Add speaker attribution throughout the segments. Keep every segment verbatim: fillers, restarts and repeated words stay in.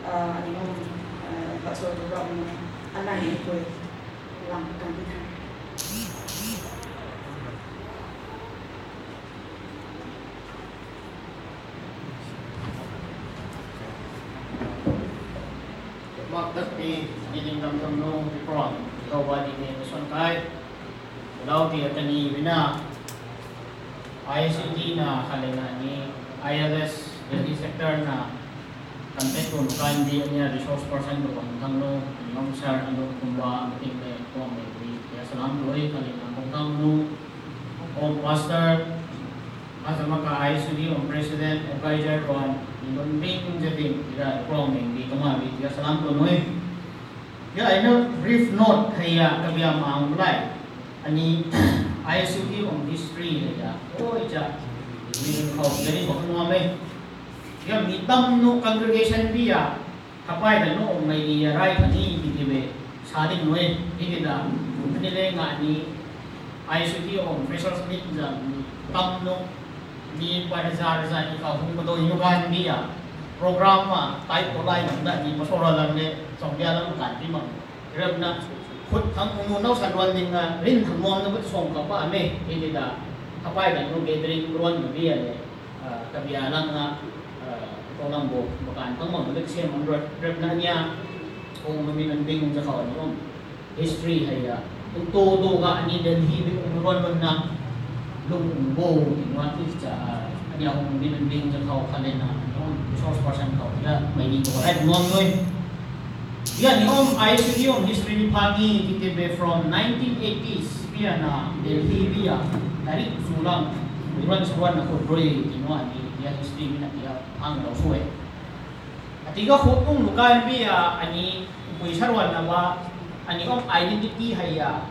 Speaker 1: anh em bắt đầu từ rộng anh này rồi làm càng đi thang
Speaker 2: Mark Dusty, Niling Ram Ram No, Pron, Gawa di ni Son Kai, Law di Atani Vina, I C T na kalina ni I L S Delhi sector na content ko kan di niya resource person ko ang tangno ng sir ano kumwa ang team na ko may kaya salam doy kalina kung tangno o pastor asa maka I C D o president advisor on Ibang bing jadi tidak proming di kemarin dia salam tu noi. Ya ini brief note kaya kami am mulai. Ani I C T on history ya. Oh ija. Ini kau jadi kau nuame. Ya mitam no congregation dia. Kapai dan no mai dia rai kani di tibe. Saling noi ini dah. Ini le ngani I C T on freshers meet dan tam no di pada zar-zar ni kau pun betul inukan dia program mah type online nanda di masalah lainnya sampai dalam kan di mana kerana khut thang unau sanwan dengan rin thangmom na betul song kapa ame ini dah apa yang nu gathering ruan dia le kebialang na program bo bukan thangmom lebih sih menurut kerana nya kung meminanding sa kau ni history haya untuk tu ga ni Delhi di ruan mana lung bo ingat itu cah dia orang binanding je kau kalian orang resource person kau dia main itu right ngom noi dia ni om I C T om history pagi kita be from nineteen eighties dia na Delhi dia dari sulang bulan sebulan aku beri tinwa ni dia history ni dia ang lau suwe atiga hutung lukan dia ani puisarwan nawa ani om identity haya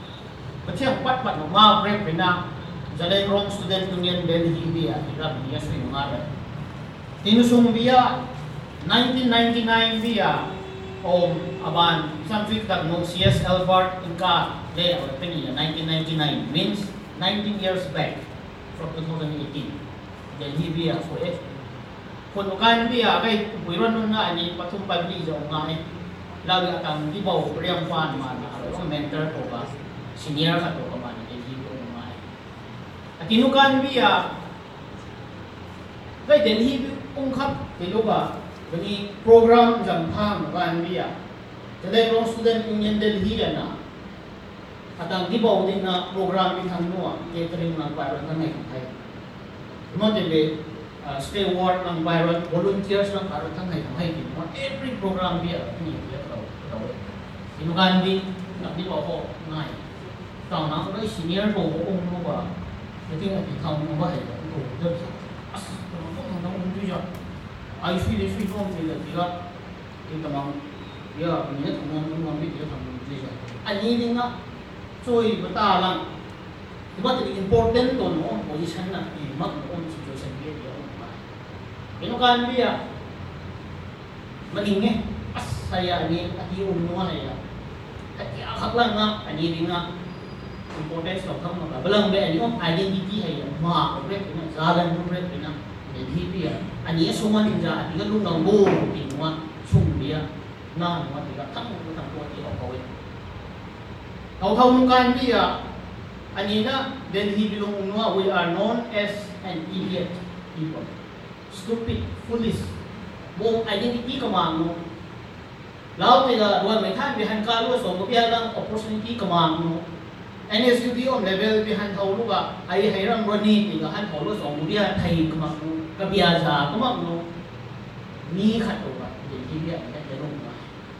Speaker 2: macam empat empat nama break bina Jalai Rome Student Union Delhi dia, kita dia sui mengarah. Tinusung dia nineteen ninety-nine dia, om aban sampai tak no C S L Bart inka le atau ini nineteen ninety-nine means nineteen years back from twenty eighteen. Delhi dia so eh. Kunukan dia kay buiran nun na ani patumpan ni jong ngai. Lagi akan di bawah priang fan mana, kalau mentor ko ba senior ka to ka man Delhi ko ngai. Kinukan biya kay Delhi ungkap tiluga bani program jampang kan biya Jalai Rome Student Union Delhi na atang dibaw din na program itang nuwa catering ng Byron na ngayon ay monthly steward ng Byron volunteers ng Byron na ngayon ay every program biya ni biya taw taw kinukan bi dibaw ko ngai taw na ko senior ko ung mo ba Jadi kita tahu apa itu, itu as orang orang itu je. I C D sui kau bila bila kita mang ya punya teman teman kita tahu itu je. Ani ni nak cuy betalang. Sebab itu important tu no position nak imak on situation dia dia. Ini kan dia meningeh as saya ni ati umnuan ya. Ati akak lang nak ani ni nak importance of thăm mà belang be ani om identity hay ma ko rek na zalan ko rek na Delhi dia ani suman ja ati lu nang bo tinwa sum dia na ma ti ka thang ko thang ko ti ko we tau thau nu kan dia ani na Delhi bilong unwa we are known as an idiot people stupid foolish bo identity ka ma no lao ti ga duan mai than bi han ka lu so mo pia lang opportunity ka ma no N S U D on level behind thau luga ai hairam roni ti ga han thau lo song mudia thai kamak nu ka bia ja kamak nu ni khat to ba de ti bia ka de long ba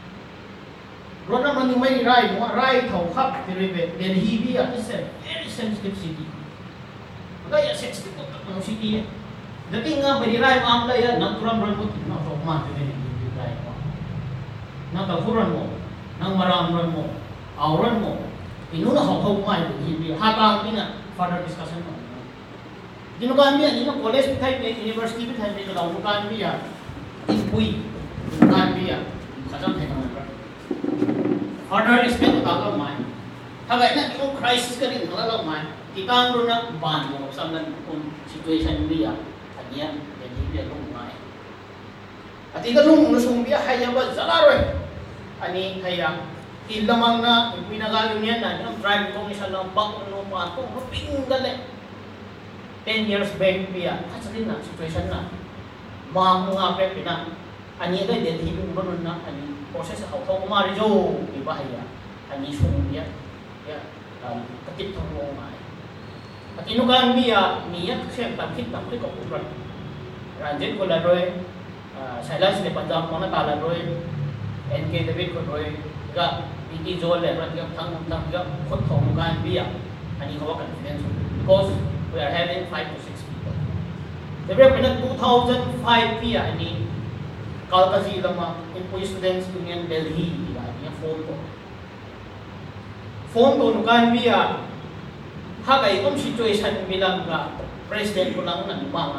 Speaker 2: rona man mai rai mo rai thau khap ti re be Delhi bia is a very sensitive city ka ya sensitive to city de ti nga ba di rai am la ya nang turam ron mo ti na so ma ti de ni rai mo na ta furan mo nang maram ron mo auran mo Inuna hong hong mai di hatang ina further discussion mo. Dinukan biya ino college type ni university type ni kalau bukan biya impui bukan biya kadang thay naman. Further explain ko tagaw mai. Hagay na ino crisis ka rin tagaw mai. Kita ro na ban mo sa nan situation biya. Kanya jadi biya long mai. Ati ganung nusumbiya haya ba zalaroy. Ani haya ilamang na pinagaling niya na yung drive ko isa lang bak no pa to mapingdale. ten years back piya kasi na situation na. Mga nga pe pina. Ani ga Delhi mo nun na ani proses sa auto umari jo iba haya. Ani sumbiya. Ya, katit mo nga. At inugan biya niya kasi takit na ko ko. Ranjit ko laroy Silas de Punjab mo na tala roy N K David ko roy ga iti jol le rat ga thang thang ga khot thong gan biya ani ko confidence because we are having five to six people debre pina two thousand five biya ani kalkazi lama in students union Delhi biya ni phone ko phone to nukan biya hagai kom situation bilang ga president ko lang na mga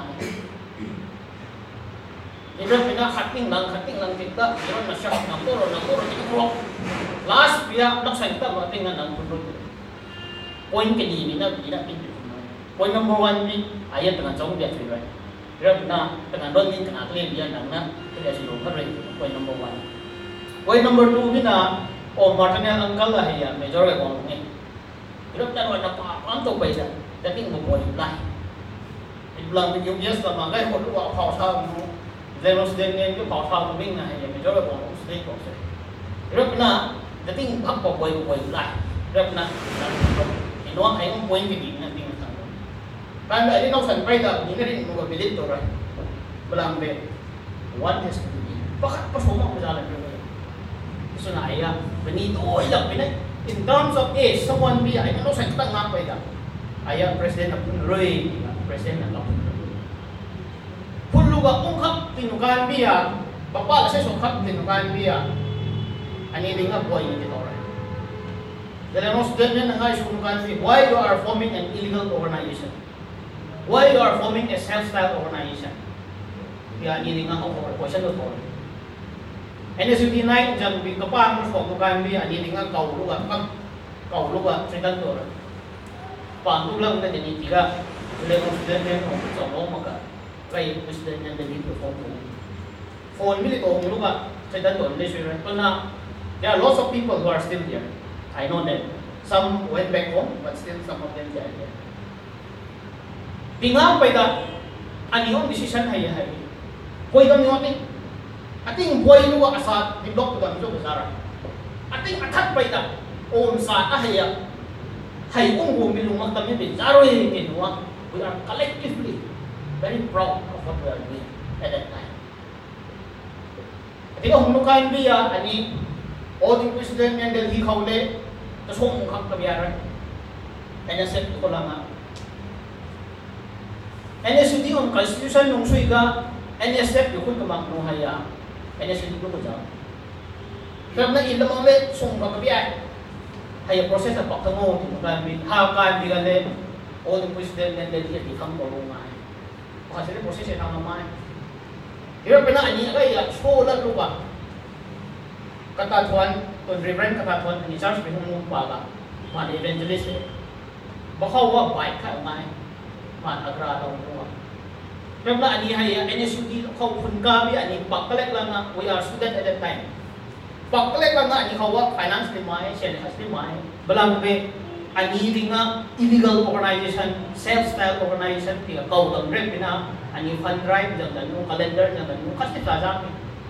Speaker 2: Ibrahim pina cutting lang, cutting lang kita, iron na siya, nakuro, nakuro, nakuro. Last biya, naksayta, mating nga nang punod. Point kanini na, hindi na pinto. Point number one, ayat dengan jauh biya tuloy. Ibrahim na, dengan doon din kanakli biya nang na, kaya silo ka rin, point number one. Point number two, bina, o Martinel Angkal lah ya, major ko ni. Ibrahim na naman napakanto ba yan, dating mo po yung lahi. Iblang yung yes na mga kaya, kung ako sa mo, Zero student yung跑跑兵啊，也没做过公司的公司。Rep na, dating apa boy boy lah. Rep na, inuang ay ang point hindi na tingin sa. Kan ada nang san pride ni rin mo bilit to right. Balang be. One has to be. Bakit pa sumama ko jalan ko. Gusto na iya, benito oy lang pinay. In terms of age, someone be ay ano sa kitang nga pa ida. Aya president ng Roy, president ng Puluga ungkap tinukan biya, bapa kasi sungkap tinukan biya. Ani din nga boy ni Tore. Dahil mo student na nga tinukan biya, why you are forming an illegal organization? Why you are forming a self-styled organization? Kaya ani din nga ko for question to Tore. N S U D nine jang bi kapang mo tinukan biya, ani din nga kauluga, kag kauluga tridan Tore. Pantulang na din tiga. Dahil mo student mo sa mga Kaya president ng Delhi phone ko. Phone mili ko ng lugar sa Dandon, Leisure. Pero na, there are lots of people who are still here. I know them. Some went back home, but still some of them are here. Tingang pa ita, anihong decision hay hay. Kuy kami ating, ating buhay luwa asat, di blok ko kami sa Busara. Ating atat pa ita, on sa ahaya, hay kung bumilumag kami din, zaro yung kinuha. We are collectively very proud of what we are doing at that time. Ketika humukan dia, ani all president yang Delhi kaule, terus humukak kebiaran. Kanya set ko lang. N S U D on constitution nung suiga, N S F yung kumang nuhaya, N S U D ko ko jam. Kaya na ilang ulit sumukak kebiaran. Haya proses na pagtango, humukan bin, hakan bigale, all president yang Delhi di kampung kasi rin proses yung namamay. Hirap pinaani kaya skola lupa. Katatuan, kung reverend katatuan, ni Charles pinumumpa ka. Man evangelist eh. Baka wa bike ka umay. Man agradaw lupa. Hirap na ani haya, N S U D kau pun kami ani pagkalek lang na we are student at that time. Pagkalek lang na ani kawa finance limay, shelhas limay. Balang be ani nga illegal organization, self-styled organization, tiga kau lang rin pina, ani fund drive, jangan yung calendar, jangan yung kasi tajam.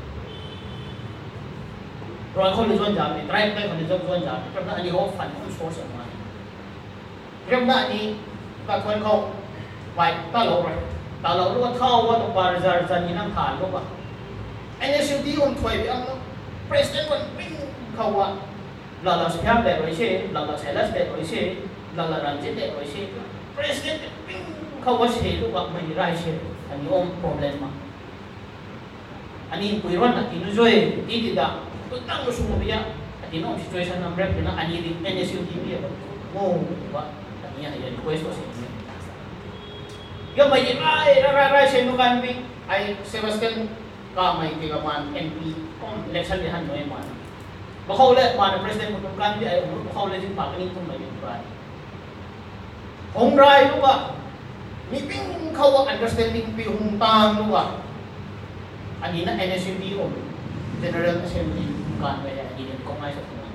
Speaker 2: Pero ako lizuan jami, drive tayo kung lizuan jami, pero na ani ko fund, kung source ang money. Pero na ani, kakuan ko, why, talo rin. Talo rin, tao wa, para zarzan yun ang talo ba. N S U D yung tuway, ang president mo, ping kawa. Lala Siam de Roishe, Lala Silas de Roishe, Lala Ranjit de Roishe, President kau washe lu wak mai raishe, ani om problema. Ani puiran na tinujoy, di tidak, tutang mo sumubia, at ino ang situation ng rep na ani din N S U D biya, mo ba, ani yan yan request ko sa inyo. Yung may ay raishe no kanbi, ay Sebastian ka may kigaman M P, kung election dihan no yung man. Baka ulit, mana president mo itong kandi ay umur, baka ulit yung pakanin itong may ray. Hong ray lupa, miping kawa understanding pi hong tang lupa. ani na N S U D o General Assembly kan ba ya ini ko mai sa kuma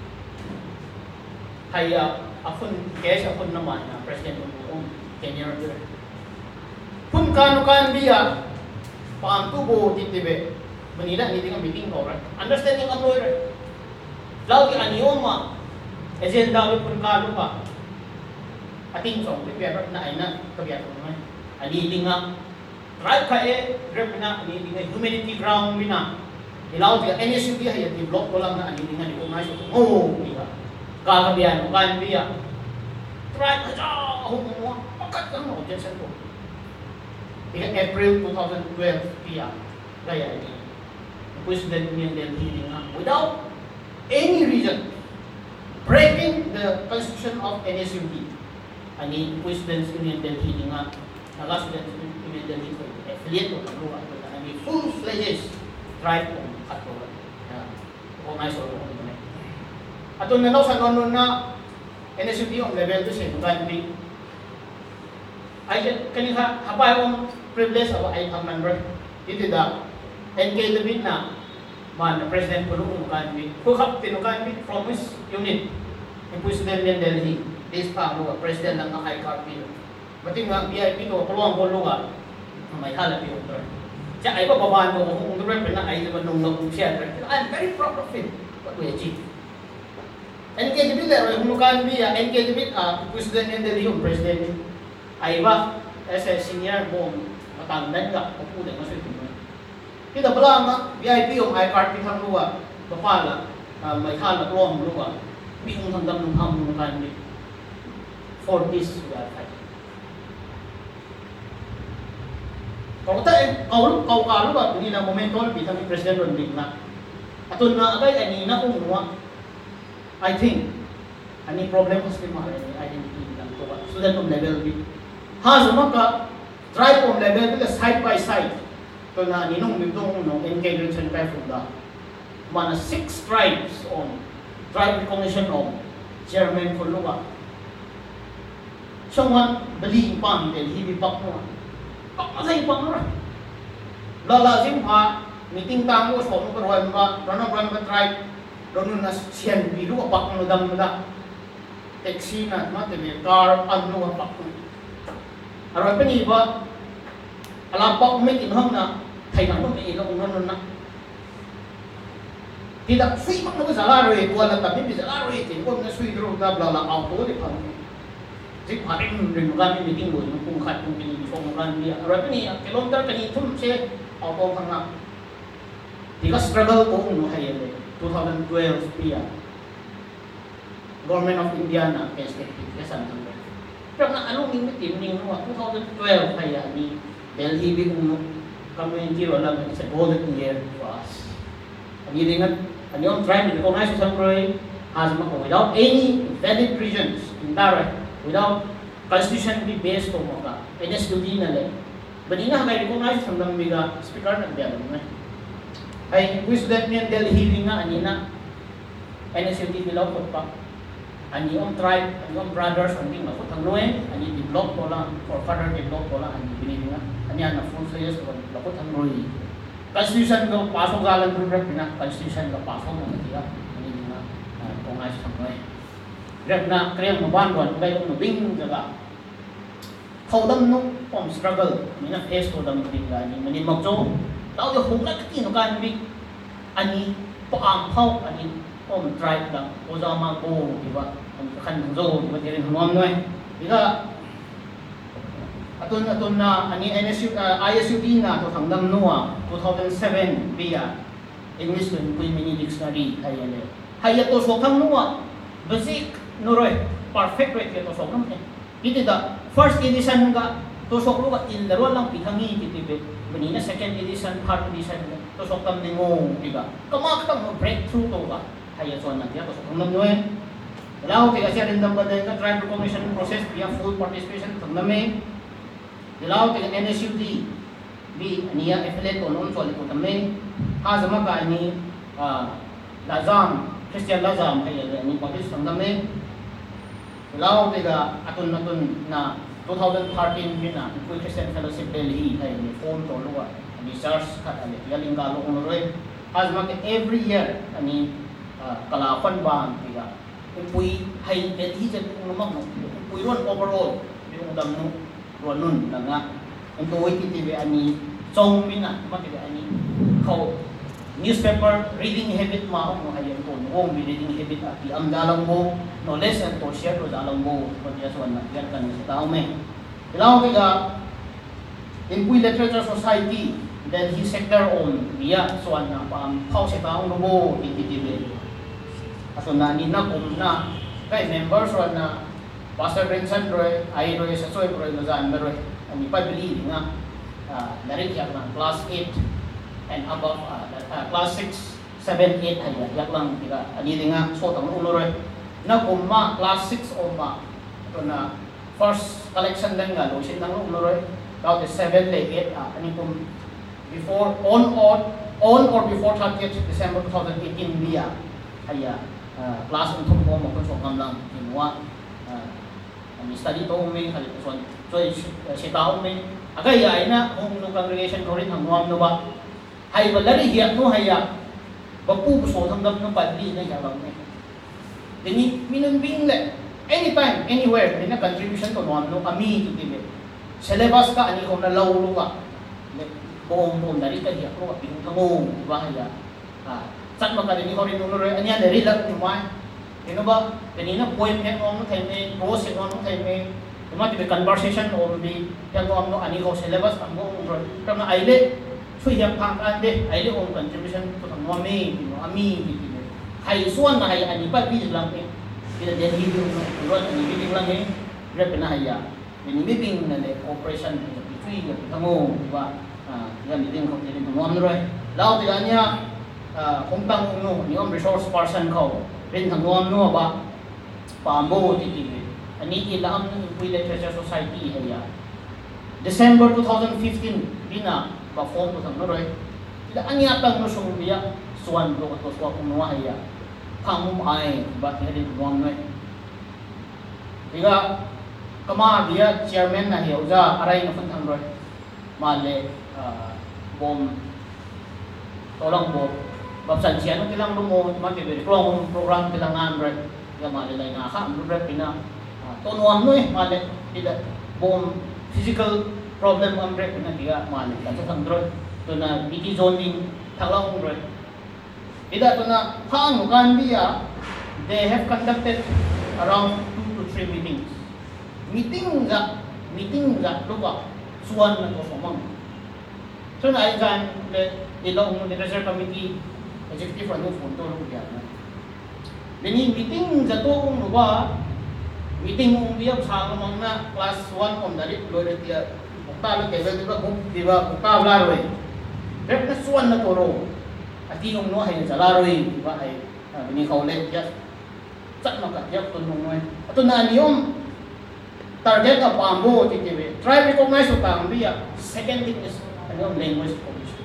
Speaker 2: haya afun case afun naman na president ng tenure pun kanu kan dia pang tubo titibe manila ni tinga meeting ko right understanding ang lawyer lagi anioma agenda lo pun kanu pa ating song prepare na ay na kabiyato naman ani tinga right ka eh grab na ani tinga humanity ground bina ilaw tiga N S U D hay di block ko lang na ani tinga di ko mai so oh diba kakabiyan kan biya right ka oh mo pakat lang mo dyan ko in April twenty twelve piya gaya ini President New Delhi nga without any reason breaking the constitution of N S U D ani President New Delhi nga nagasulat New Delhi ko affiliate ko ano ani full fledged tribe ko ato ko may so ko ni ato na daw sa nonon na N S U D on level two sa country ay kanina habay on privilege of ay ang member iti da N K David na man president ko nung country who have tinukan with promise unit yung president ng Delhi this pa mo president ng I C A R P bating nga B I P ko kulong ko lugar may halap yung tur siya ay bababaan ko kung duran na ay naman nung nung siya I'm very proud of him what we achieve N K David there yung country N K David ah president ng Delhi yung president ay ba as a senior mo matangdan ka pupunan mo sa ito kita pala nga V I P yung I C A R P thang luwa bapala may halap luwang luwa bihong hanggang nung hamon ng kanmi for this we are fighting kau tayo kau kau kalo ba hindi na momento bitang ni President Rodrigo na aton na agay ani na kung nuwa I think ani problem ko sa mahal ni identity lang to ba student of level B ha sa maka tribe on level B side by side to na ninong mitong no N K Richard Kayfunda mana six tribes on tribe recognition of chairman for lugar someone believe pang del hibi pak mo pak sa ipang ra lalazim ha meeting tamo so mo karon ba rono ran ba tribe rono na siyan bilu pak mo dam na taxi na mate me car ano pak mo aron pa ni ba alam pa umet inhong na thay na mo may ilong nonon na tidak sui mak na salary wala tabi bi salary tin ko na sui dro da bla la auto di pa jik harim rin kami meeting mo kung khat kung pinipong ran dia aron ni kilometer kani tum se auto kanga diga struggle ko no hayale twenty twelve pia Government of India na kestet kesan tang pero na anong meeting ni no twenty twelve kaya ni Delhi bi uno kami kiro lang it's a golden year for us ang ilingan ang yung tribe ni ko nga sa Sangroy has mako without any valid reasons indirect without constitutionally based ko mga N S U D na lang banina kay ko nga sa namiga speaker ng dialog na ay president ni Delhi nga anina N S U D bilaw ko pa ani yung tribe ani yung brothers ani nga ko tangloy ani develop ko lang for further develop ko lang ani binili nga ani na full years ko lakot ang roy constitution ko pasok galang program na constitution ko pasok mo tiya ani nga ko nga sa roy grab na kriyang mabanwan kay kung nabing jaga kaudam no pom struggle ni na face ko dam bigla ni mani magjo tao yo hung ka tino kan big ani paang phau ani pom drive lang o za ma ko di ba kan zo di ba tirin humam noy ila aton aton na ani N S U I S U D na to thangdam noa two thousand seven biya English ko ko mini dictionary hayale hayato so thang noa basic nuroy perfect rate to so kam iti da first edition ga to so ko in daro lang pithangi titibe banina second edition third edition to so kam ningo diba kamak kam breakthrough to ba hayato na tiya to so kam noy lao ti kasi rin dam baday ka tribe recognition process via full participation tangdame lao ti N S U D bi aniya affiliate ko non so liko tamme ha zama ka ani lazam Christian lazam hayale ani pagis tangdame lao tiga atun natun na twenty thirteen yun na Christian Fellowship Delhi ay form to luwa research kat ale yaling kalo ko roy as mak every year ani kala kon bang tiga pui hai de hi jen ko mak no pui ron overall yung dam no ron nun nga ang tuwi kiti be ani song mina mak be ani kau newspaper reading habit ma no hayan ko no reading habit at am dalang mo no less and to share to dalang mo ko dia swan na yan kan sa tao me ilaw kiga in Pui Literature Society, then he sector on dia swan na pam pau sa taong no ititibe aso na ni na kum na kay members swan na Pastor Vincent Roy ay Roy sa soy Roy na zan meroy ani pa bili nga dari yak lang class eight and above uh, uh, class six, seven, eight ay yak lang tiga ani nga so tang ulo roy na kumma class six o ma ito na first collection lang nga lo sin nang ulo roy daw the seven le eight uh, ani kum before on or on or before thirtieth December twenty eighteen dia ay uh, class untung ko mo kun so ngam lang kinwa uh, ani study to me hali so so si tao me agay ay na kung no congregation ko rin hangwam no ba hay balari hiyak no haya bapu so tanggap ng padri na yalang ni dini minunbing le anytime anywhere dina contribution to no no kami to tibe syllabus ka ani ko na lawlo ka buong buong dari ka hiyak no ping mo ba haya ah sat maka dini ko rin no re anya dari lag ni mai dino ba kanina poem yan no tay me prose no tay me Cuma di conversation or di yang ko amno ani ko syllabus ammo karena aile so yang pangkan de aile on contribution to ang mami no ami di hay suan na hay ani pa bi lang eh kita dia hidup no ron ani bi lang eh rep na haya ini meeting na le operation between the kamo ba yan meeting ko din mo amno ray lao ti anya kung tang no ni om resource person ko rin thang no ba pa mo ti ti ani ilam ng Pui Literature Society haya December twenty fifteen bina ba form to sang noy ila anya tang no sung biya suan do to so kung no haya pangum ai ba hedi bong noy iga kama biya chairman na hiya uja aray no phang roy male bom tolong bo babsan siya no tilang mo mati program tilangan roy ya male lay na ka mo pina tonuam no eh mali tidak bom physical problem ang break na dia mali kasi android to na biti zoning thalang android tidak to na hang kan dia they have conducted around two to three meetings meeting ga meeting ga lupa suan na to somang so na ay kan le ilong mo reserve committee executive ano phone to lu dia na bini meeting ga to lupa meeting mong dia sa mga na class one on dari lori dia bukta ke di ba di ba bukta laroi rep na suan na toro ati yung no hay sa laroi di ba ay bini kaulet ya sat maka ya tunong noy ato na niyom target of pambo titibe try recognize utang biya second thing is ano language provision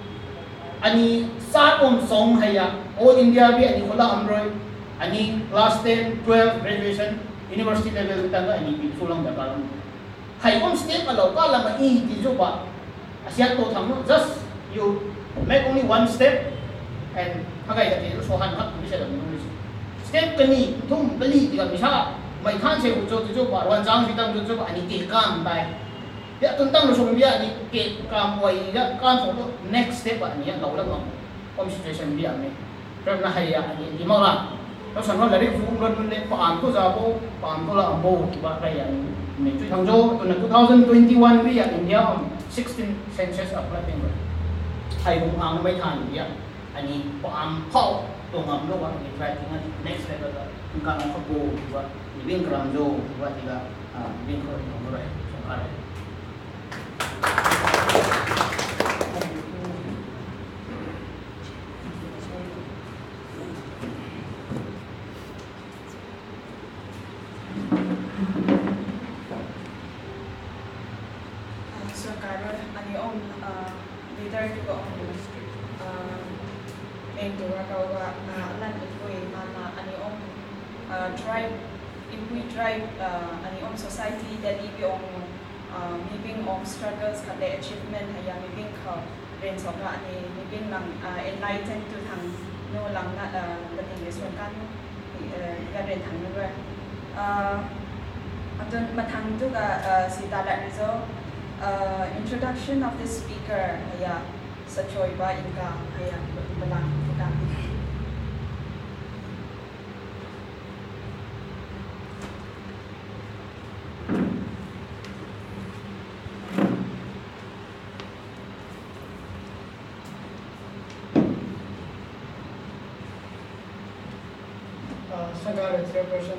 Speaker 2: ani sa om song haya all India bi ani kula amroy ani class ten twelve graduation university level tanga ani sulang da kalam hay on step alaw kala ma i di ba asya to thang just you make only one step and hagay da ti so han hak ni sa step kani tum bali di ka misa mai than se u jo jo ba wan jang bitang jo jo ba ani ke kam bai ya tuntang lo so biya ni ke kam wai ya kan so next step ani ya law lang om situation biya me pero na haya ani di mo laเราสั่งว่าเลยฟูงรถมันเลยผ่านก็จะโบผ่านก็ละโบว่าอะไรอย่างนี้จุดทางโจตัวนั้นtwenty twenty-oneวิอ่ะอินเดียอ่ะsixteen census of Latin ไทยผมอ่านไม่ทันวิอ่ะอันนี้ผ่านเข้าตัวงามโลกอันนี้ใครที่งั้น next level ก็คือการเข้าโบว่าวิ่งกลางโจว่าที่ละวิ่งเข้าตรงอะไรสงคราม
Speaker 1: Tribe, if we tribe, uh, ani om society that ibi om, uh, maybe om struggles kade achievement haya maybe ka เรียนสองอันนี้มีเป็นหลัง enlighten ตัวทางโน่หลังน่ะเป็นอย่างในส่วนการการเรียนทางนั้นด้วยจนมาทางจุกสีตาและริโซ introduction of the speaker ฮะสะช่วยบ้าอินกาฮะบลังที่การ
Speaker 3: Sagar, it's your question.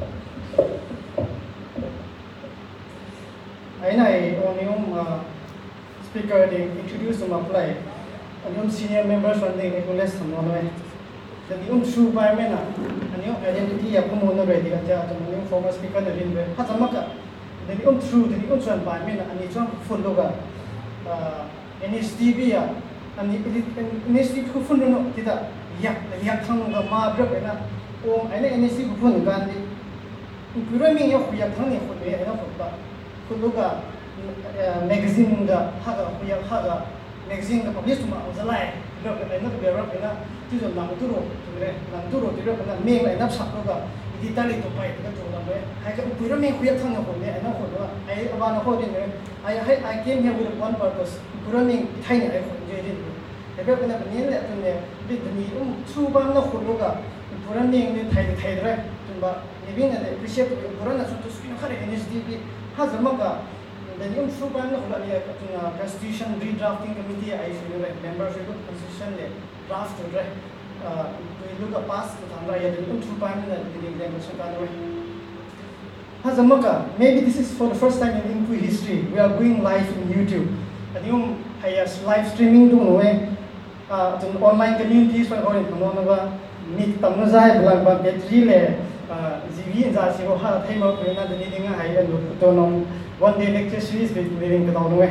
Speaker 3: I know on yung speaker they introduce them apply. And yung senior members from the Nicholas from Norway. Then yung true by men and yung identity of Kumono ready at yung former speaker na rin be. Hatamaka. Then yung true, then yung true by men and yung full loga. N S T V and N S T V full no kita yak yak thang ga ma bra na. Oh, I know N S C pun kan di. Pura ming yo kuya thang ni khul be na khul ba. Khul ga magazine ga haga kuya haga magazine ga publish ma uzalai. Lo ga na be ra na ti jo nang turo ture nang turo ti ro na me na sak lo ga di tali to pai ta to na be. Hai ka pura ming kuya thang na khul be na khul ba. Ai aba na ho din I I came here with one purpose. Pura ming thai ni ai khul je din. Ebe ko na ni le to ne bi ni um chu ba na khul lo ga Puran yang ni thai thai dra tumba living and appreciate puran na sutu skin khare N S D P ha zamaka then yung suban na khula ya katuna constitution redrafting committee ai su le members of constitution le draft dra to look a pass to thamra ya then yung suban na living them so ka no ha zamaka maybe this is for the first time in Inpui history we are going live in YouTube and yung hay live streaming do no eh uh online communities for all in no na meet tamno zai blang ba battery le zivi za si ho ha thai ma pe na deni dinga hai an to no one day lecture series with living ka no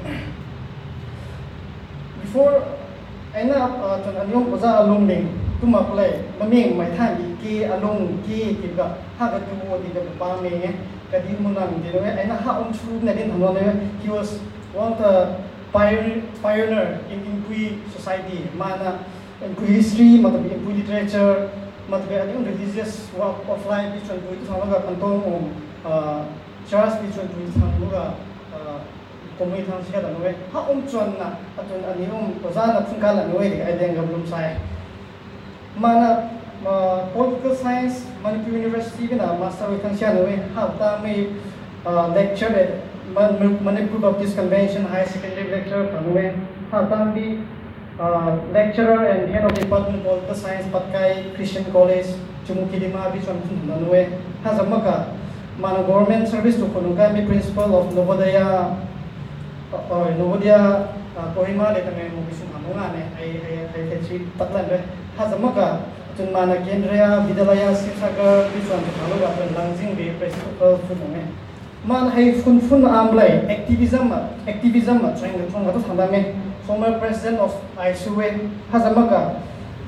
Speaker 3: before aina to anyong baza alum ning tuma play maming mai than di ki alung ki ki ga ha ga tu di ga pa me nge ka di mun na di no aina ha om chu na din no he was one of the pioneer in Inpui society mana Inpui history, मतलब Inpui literature, मतलब अनेक religious walk of life भी चल रही थी लोग कंटों में church भी चल रही थी लोग community थी सिया तो नोए हाँ उन चुन ना अतुन अनेक उन पज़ार ना फुंका ला नोए दिख आये देंगे बलूम साय माना political science Manipur University भी ना master भी थी सिया नोए हाँ उता में lecture है Manipur Baptist Convention high secondary lecture नोए हाँ उता भी Uh, lecturer and head of department of political science Patkai Christian College Chumukidima Bichon Nanue has a maka man government service to Konukami principal of Novodaya or Novodia Kohima Letame Mubisum Hamungane I I see Patlan has a maka to Mana Kendria Vidalaya Sisaka Bichon Haloga and Lansing be principal Funame Man Hai Fun Fun Amblay activism activism trying to Tonga Handame former president of I S U A Hazamaka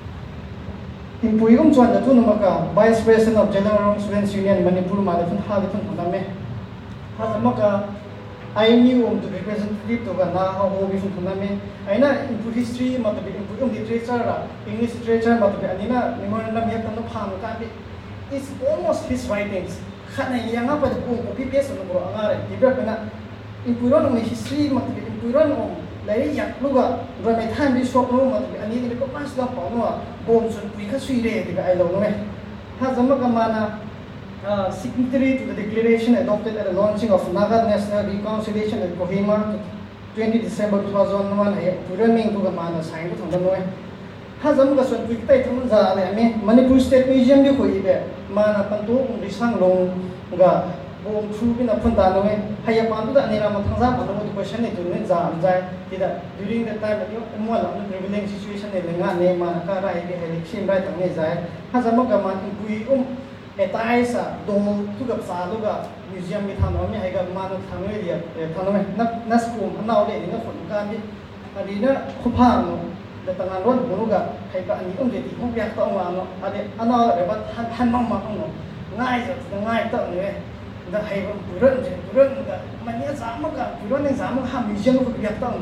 Speaker 3: Inpui um chuan da tu namaka vice president of General Students Union Manipur Malafun Halifun Haname Hazamaka I knew um to representative to ga na ho bi fun Haname aina Inpui history matabi Inpui um literature English literature matabi anina nimon lam yak tan phang ka bi it's almost his writings khana yanga pa ko copy paste no bro angare dibra kana Inpui ron um history matabi Inpui ron um lấy giặc lúc à rồi mày tham đi shop luôn mà thì anh ấy thì có pass ra bỏ nó bom xuân quý khá suy đề thì cái lâu nó này ha giống như cái mà signatory to the declaration adopted at the launching of Naga National Reconciliation at Kohima twenty December two thousand one hay programming to cái mà sign của thằng đó nói ha giống cái xuân quý tay thằng già này anh Manipur State Museum đi khỏi về mà là phần tổ cũng đi sang lồng gà bom thu bin apun ta noi haya pan tu da ni ram thang za pa no question ni tu ne za am jai ti da during that time you mo la no prevailing situation ne lenga ne ma ka rai bi election rai tang ne jai ha za mo ka ma pui um etai sa do tu ga sa lu ga museum mi thang no mi hai ga ma no thang ne dia thang no na na school na le ni na khon ka ni ani na khu phang no da tangan ron bu ga hai ka ani um de ti ho yak ta ma no ade ana re ba han han ma ma no ngai za ngai ta ne da hay buron buron da mania zaman ka buron yang zaman ham museum ko biak tang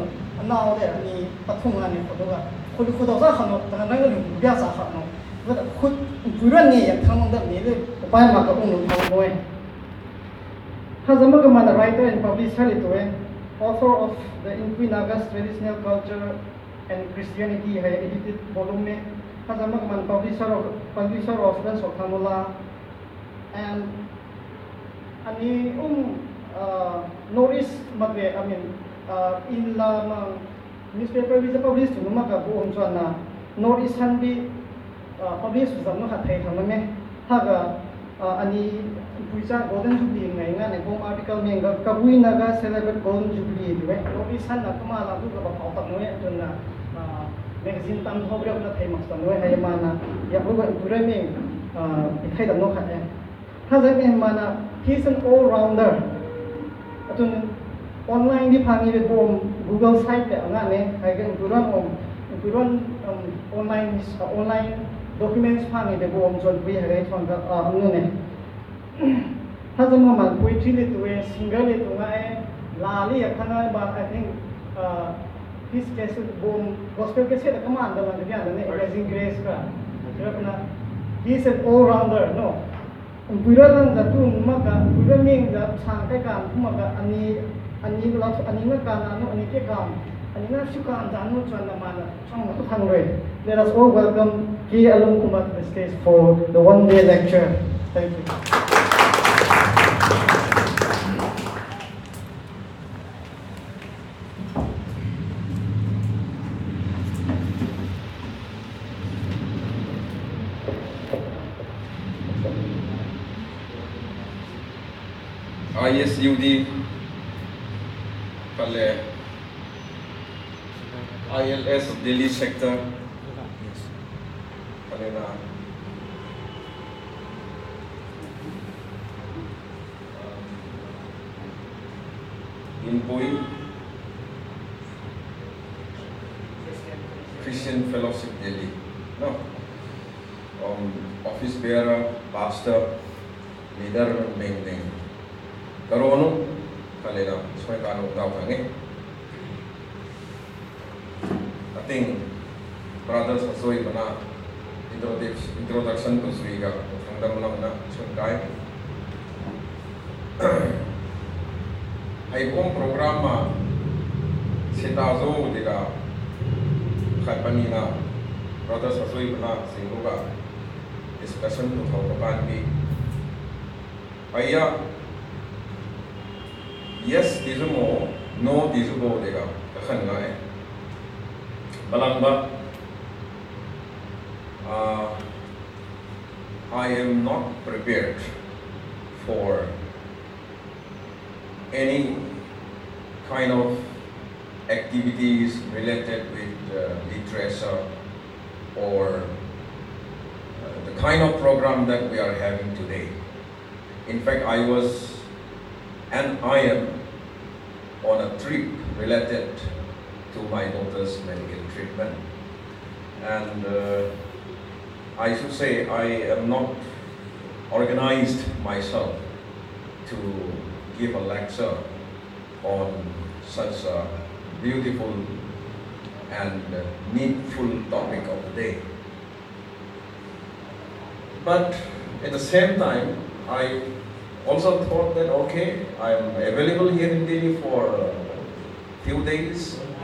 Speaker 3: อันนาวเดี๋ยวนี้ปัทุงงานเนี่ยคนดูว่าคนดูคนต่อซะขนมแต่นั่นก็หนึ่งเบี้ยสาขนมว่าแต่คุณคุยเรื่องนี้อยากทำแบบนี้เลยไปมากับองค์หนุนทองด้วยถ้าสมมติว่ามัน writer and publisher เลยตัว author of the Inqui Nagas traditional culture and Christianity ให้ edited volume เนี่ยถ้าสมมติว่ามัน publisher of publisher of the Sokhamula and อันนี้อุ้ม notice มาเลย I mean in la newspaper วิจารณ์ publish ถึงมากับผู้องค์ชนนะ notice ทันบี publish สำนักข่าวไทยทำนั่นไงถ้าก็อันนี้ผู้จ้าง golden jubilee ไงงั้นในพวก article เนี่ยก็กับวินาก็ celebrate golden jubilee ด้วย notice ทันนะก็มาแล้วก็แบบเขาตัดน้อยจนนะ magazine ตั้งเขาเรียกว่าไทยมักตัดน้อยให้มานะอยากรู้ว่าผู้เรื่องนี้ไทยตัดน้อยขัดเองถ้าจะเป็นมานะ he's an all rounder จนออนไลน์ที่พังนี่เป็นบวม Google site แต่งานนี้ใครก็ผู้ร่วมองผู้ร่วมออนไลน์ออนไลน์ documents พังนี่เป็นบวมจนวิหารชนกับอ่าเงินเนี่ยถ้าจะมามัน poetry เลยตัว singer เลยตัวไงลาลี่ขนาดบาง I think his case บวม gospel case แต่ก็มาอันเดียวกันที่อันนั้นเนี่ย Amazing Grace ก็คือว่า he's an all rounder noผู้ร่วมจะทุ่มมากกับผู้ร่วมยิ่งจะทางใกล้กันทุ่มมากกับอันนี้อันนี้เราอันนี้นักการนั้นอันนี้เกี่ยวกับอันนี้นักชุกการจานุชวนมาช่องทุกทางเลย Let us all welcome Ki Alung Kumar to the stage for the one day lecture. Thank you.
Speaker 4: I S U D Kale I L S Delhi sector Kale na Inpui Christian Fellowship Delhi no um, office bearer pastor leader main thing Karono kalena soy kanu tao kange I think brothers soy mana introduction introduction to suiga hangdam lang na sunkai ai kong programa sitazo diga khatpani na brothers soy mana singuga discussion to thokan bi aya yes dizmo no dizbo dega khan nga e balang ba uh, I am not prepared for any kind of activities related with uh, literature or uh, the kind of program that we are having today. In fact, I was and I am on a trip related to my daughter's medical treatment. And uh, I should say I am not organized myself to give a lecture on such a beautiful and needful topic of the day. But at the same time, I also thought that okay, I am available here in Delhi for a few days.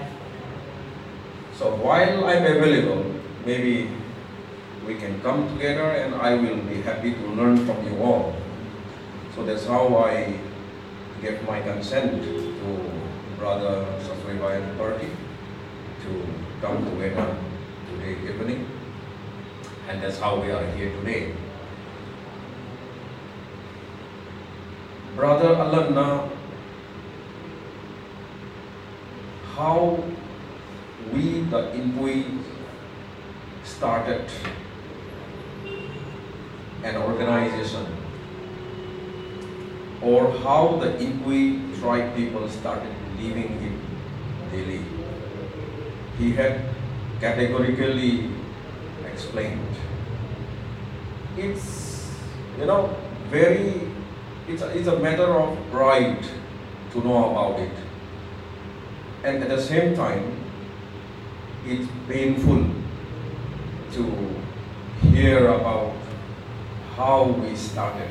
Speaker 4: So while I am available, maybe we can come together and I will be happy to learn from you all. So that's how I gave my consent to Brother Saswai and Party to come together today evening. And that's how we are here today. Brother Alanna, how we the Inpui started an organization, or how the Inpui tribe people started living in Delhi. He had categorically explained. It's, you know, very It's a, it's a matter of pride to know about it. and at the same time, it's painful to hear about how we started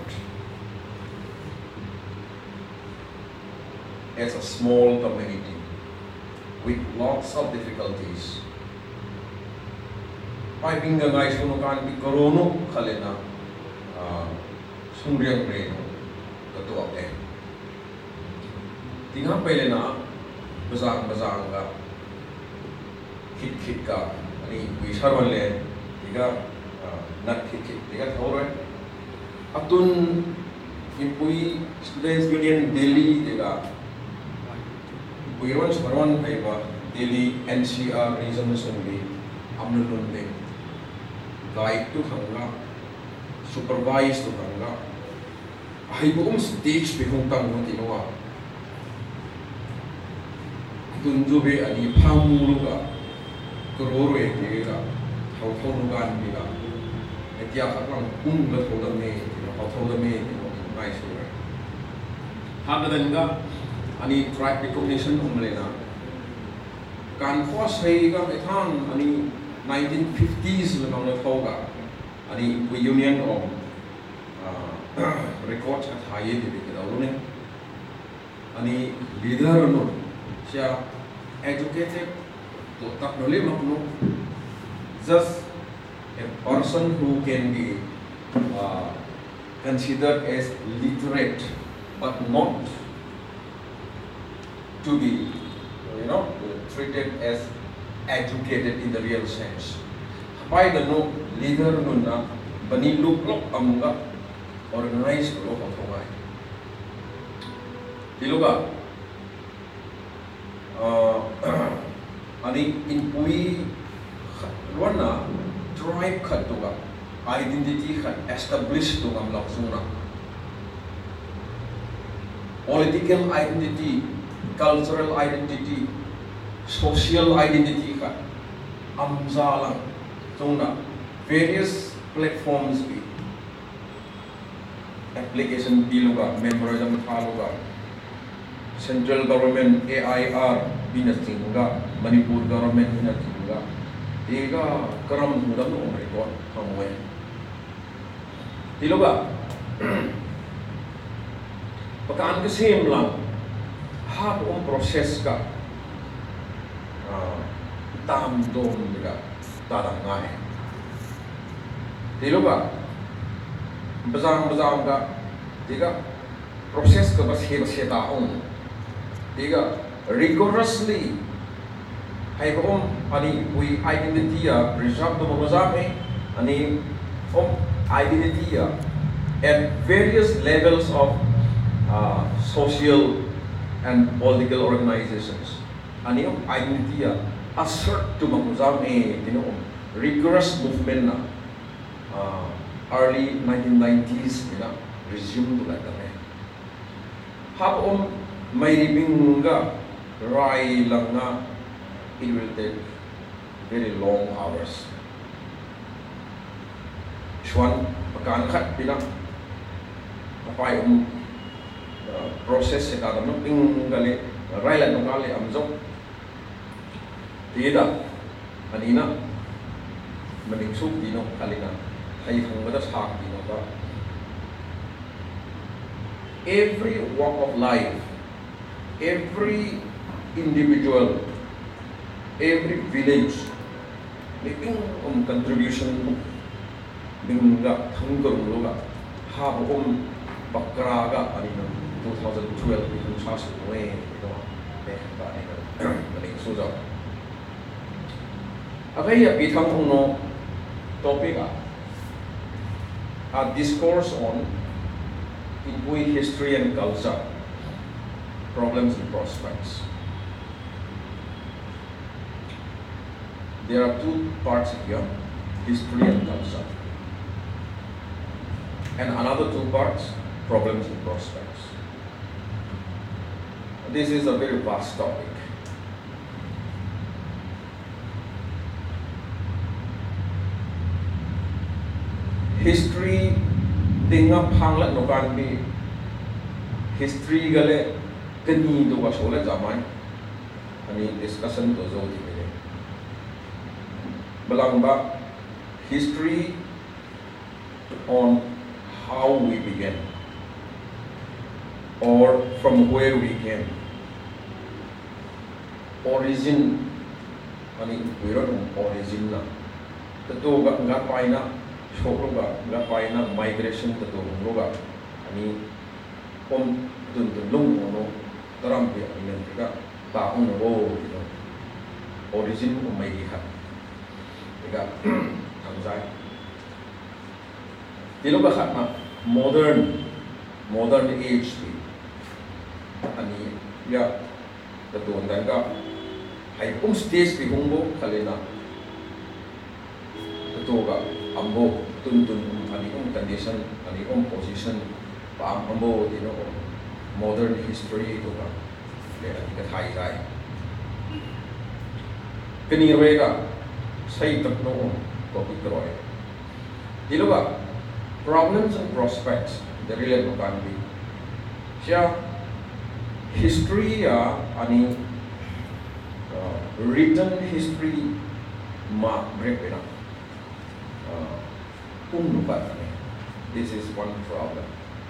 Speaker 4: as a small community with lots of difficulties. Pai binga ngai suno kan bi korono khalena sumriang reno kato ate. Tinga pelena bazang bazang ga hit hit ka ani wi sarwan le tiga nat hit hit tiga thore atun impui students union Delhi tiga Buiron sarwan kaiba Delhi N C R region assembly amnun de guide to hanga supervise to hanga ai bu um stage be hong tang hong tinowa tunju be ani phamuru ga kororo e de ga thau thau nu gan bi ga etia khakang um ga thoda me thau thoda me tino ngai su ra ha ga dan ga ani tribe recognition umlena kan khwa sei ga ethan ani nineteen fifties le nong le thoga ani we union of uh, records at high de ke daune ani leader no sia educated to tak nole makno just a person who can be uh, considered as literate but not to be, you know, treated as educated in the real sense. By the no leader nuna bani look look amga organized lo ko thongai. Diluga uh ani in pui wana tribe khat tuga identity khat established to ngam laksuna. Political identity, cultural identity, social identity ka amzalang tungna various platforms bi application biluga memorandum thaluga central government A I R binatinga Manipur government binatinga ega karam hudam no record hamwe diluga pakan ke same lang hab um proses ka tam dom juga tarang ngai diluga bazang bazang ka diga proses ka bas he bas he taong diga rigorously hai om ani we identity ya preserve the bazame ani om identity ya at various levels of uh, social and political organizations. Ani yung identity ya assert to manguzam eh dino rigorous movement na uh, early nineteen nineties nila resume to like that. Hab om may ribinga rai lang na it will take very long hours. Shwan pagkaan kat bilang apa yung Uh, proses kita ada mungkin kali railan nungkali amzong tidak kanina meningsuk dino kalina ay kung batas hak dino ba every walk of life, every individual, every village making um contribution bingga thanggarung loga ha um bakraga anina twenty twelve itu sasa way itu deh tak ni paling susah. Apa ya bitang uno topik ah a discourse on Impui history and culture, problems and prospects. There are two parts here, history and culture, and another two parts, problems and prospects. This is a very vast topic. History, tinggal panglat nokan bi history gale keni do wasole zaman ani discussion to zo ti mene balang ba history on how we began or from where we came, origin ani wiron origin na tato ga nga paina shokro ga nga paina migration tato ngro ga ani om dun dun lung no taram bi ani ga ta ong no no origin ko mai ha ga tham jai tilo ga khat ma modern modern age bi ani ya tato ndan ga hai um stage bi hungbo khalena toga ambo tun tun ani um condition ani um position pa ambo you know modern history toga le ani ka thai dai kini rega sai tak no ko bitroy diloga problems and prospects the real kan bi sia history ya ani uh, written history ma break ena this is one problem.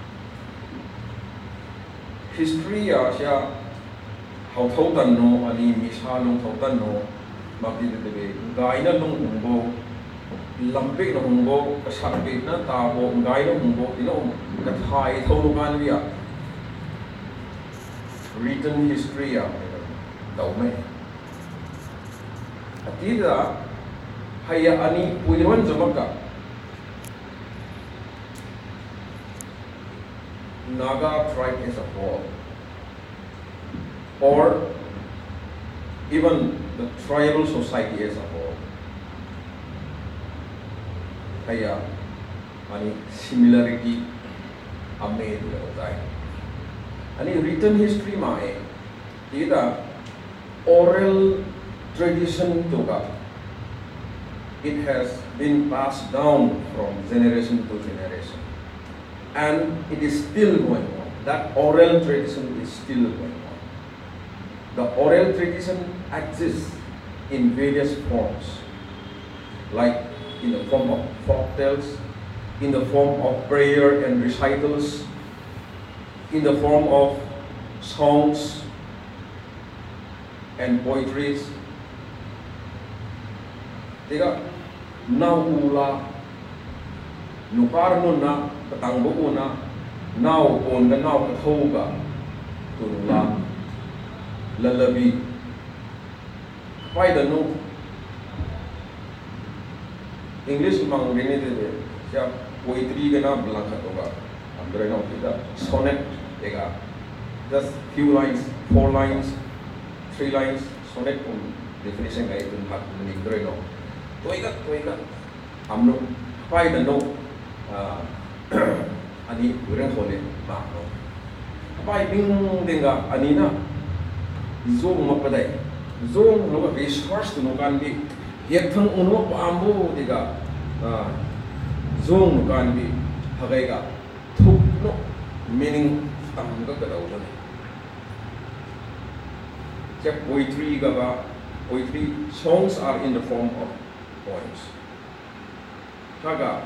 Speaker 4: History ya siya how thau tan no ani misa long thau tan no mabdi de be gai na long umbo lampe na umbo kasakbe na tabo gai na umbo ino ka thai thau lo kan wi written history ya tau me atida haya ani puiwan jamaka Naga tribe as a whole, or even the tribal society as a whole, haya ani similarity ame hotai. Ani written history mae ida oral tradition toga. It has been passed down from generation to generation. And it is still going on. That oral tradition is still going on. The oral tradition exists in various forms, like in the form of folk tales, in the form of prayer and recitals, in the form of songs and poetries. Tiga naula nukar na patang buo na now on the now kathoga tunula lalabi why the no English mang rini de siya poetry ka na blank katoga andre no kita sonnet ega just few lines four lines three lines sonnet kung definition kay itong hat ni andre no toiga toiga amno why the no ani urang khole ma no pai bing denga ani na zong ma padai zong no research no kan bi yek thang uno ambo diga zong no kan bi hagai ga thuk no meaning tam ga ga daw ne check poetry ga ba poetry songs are in the form of poems kaga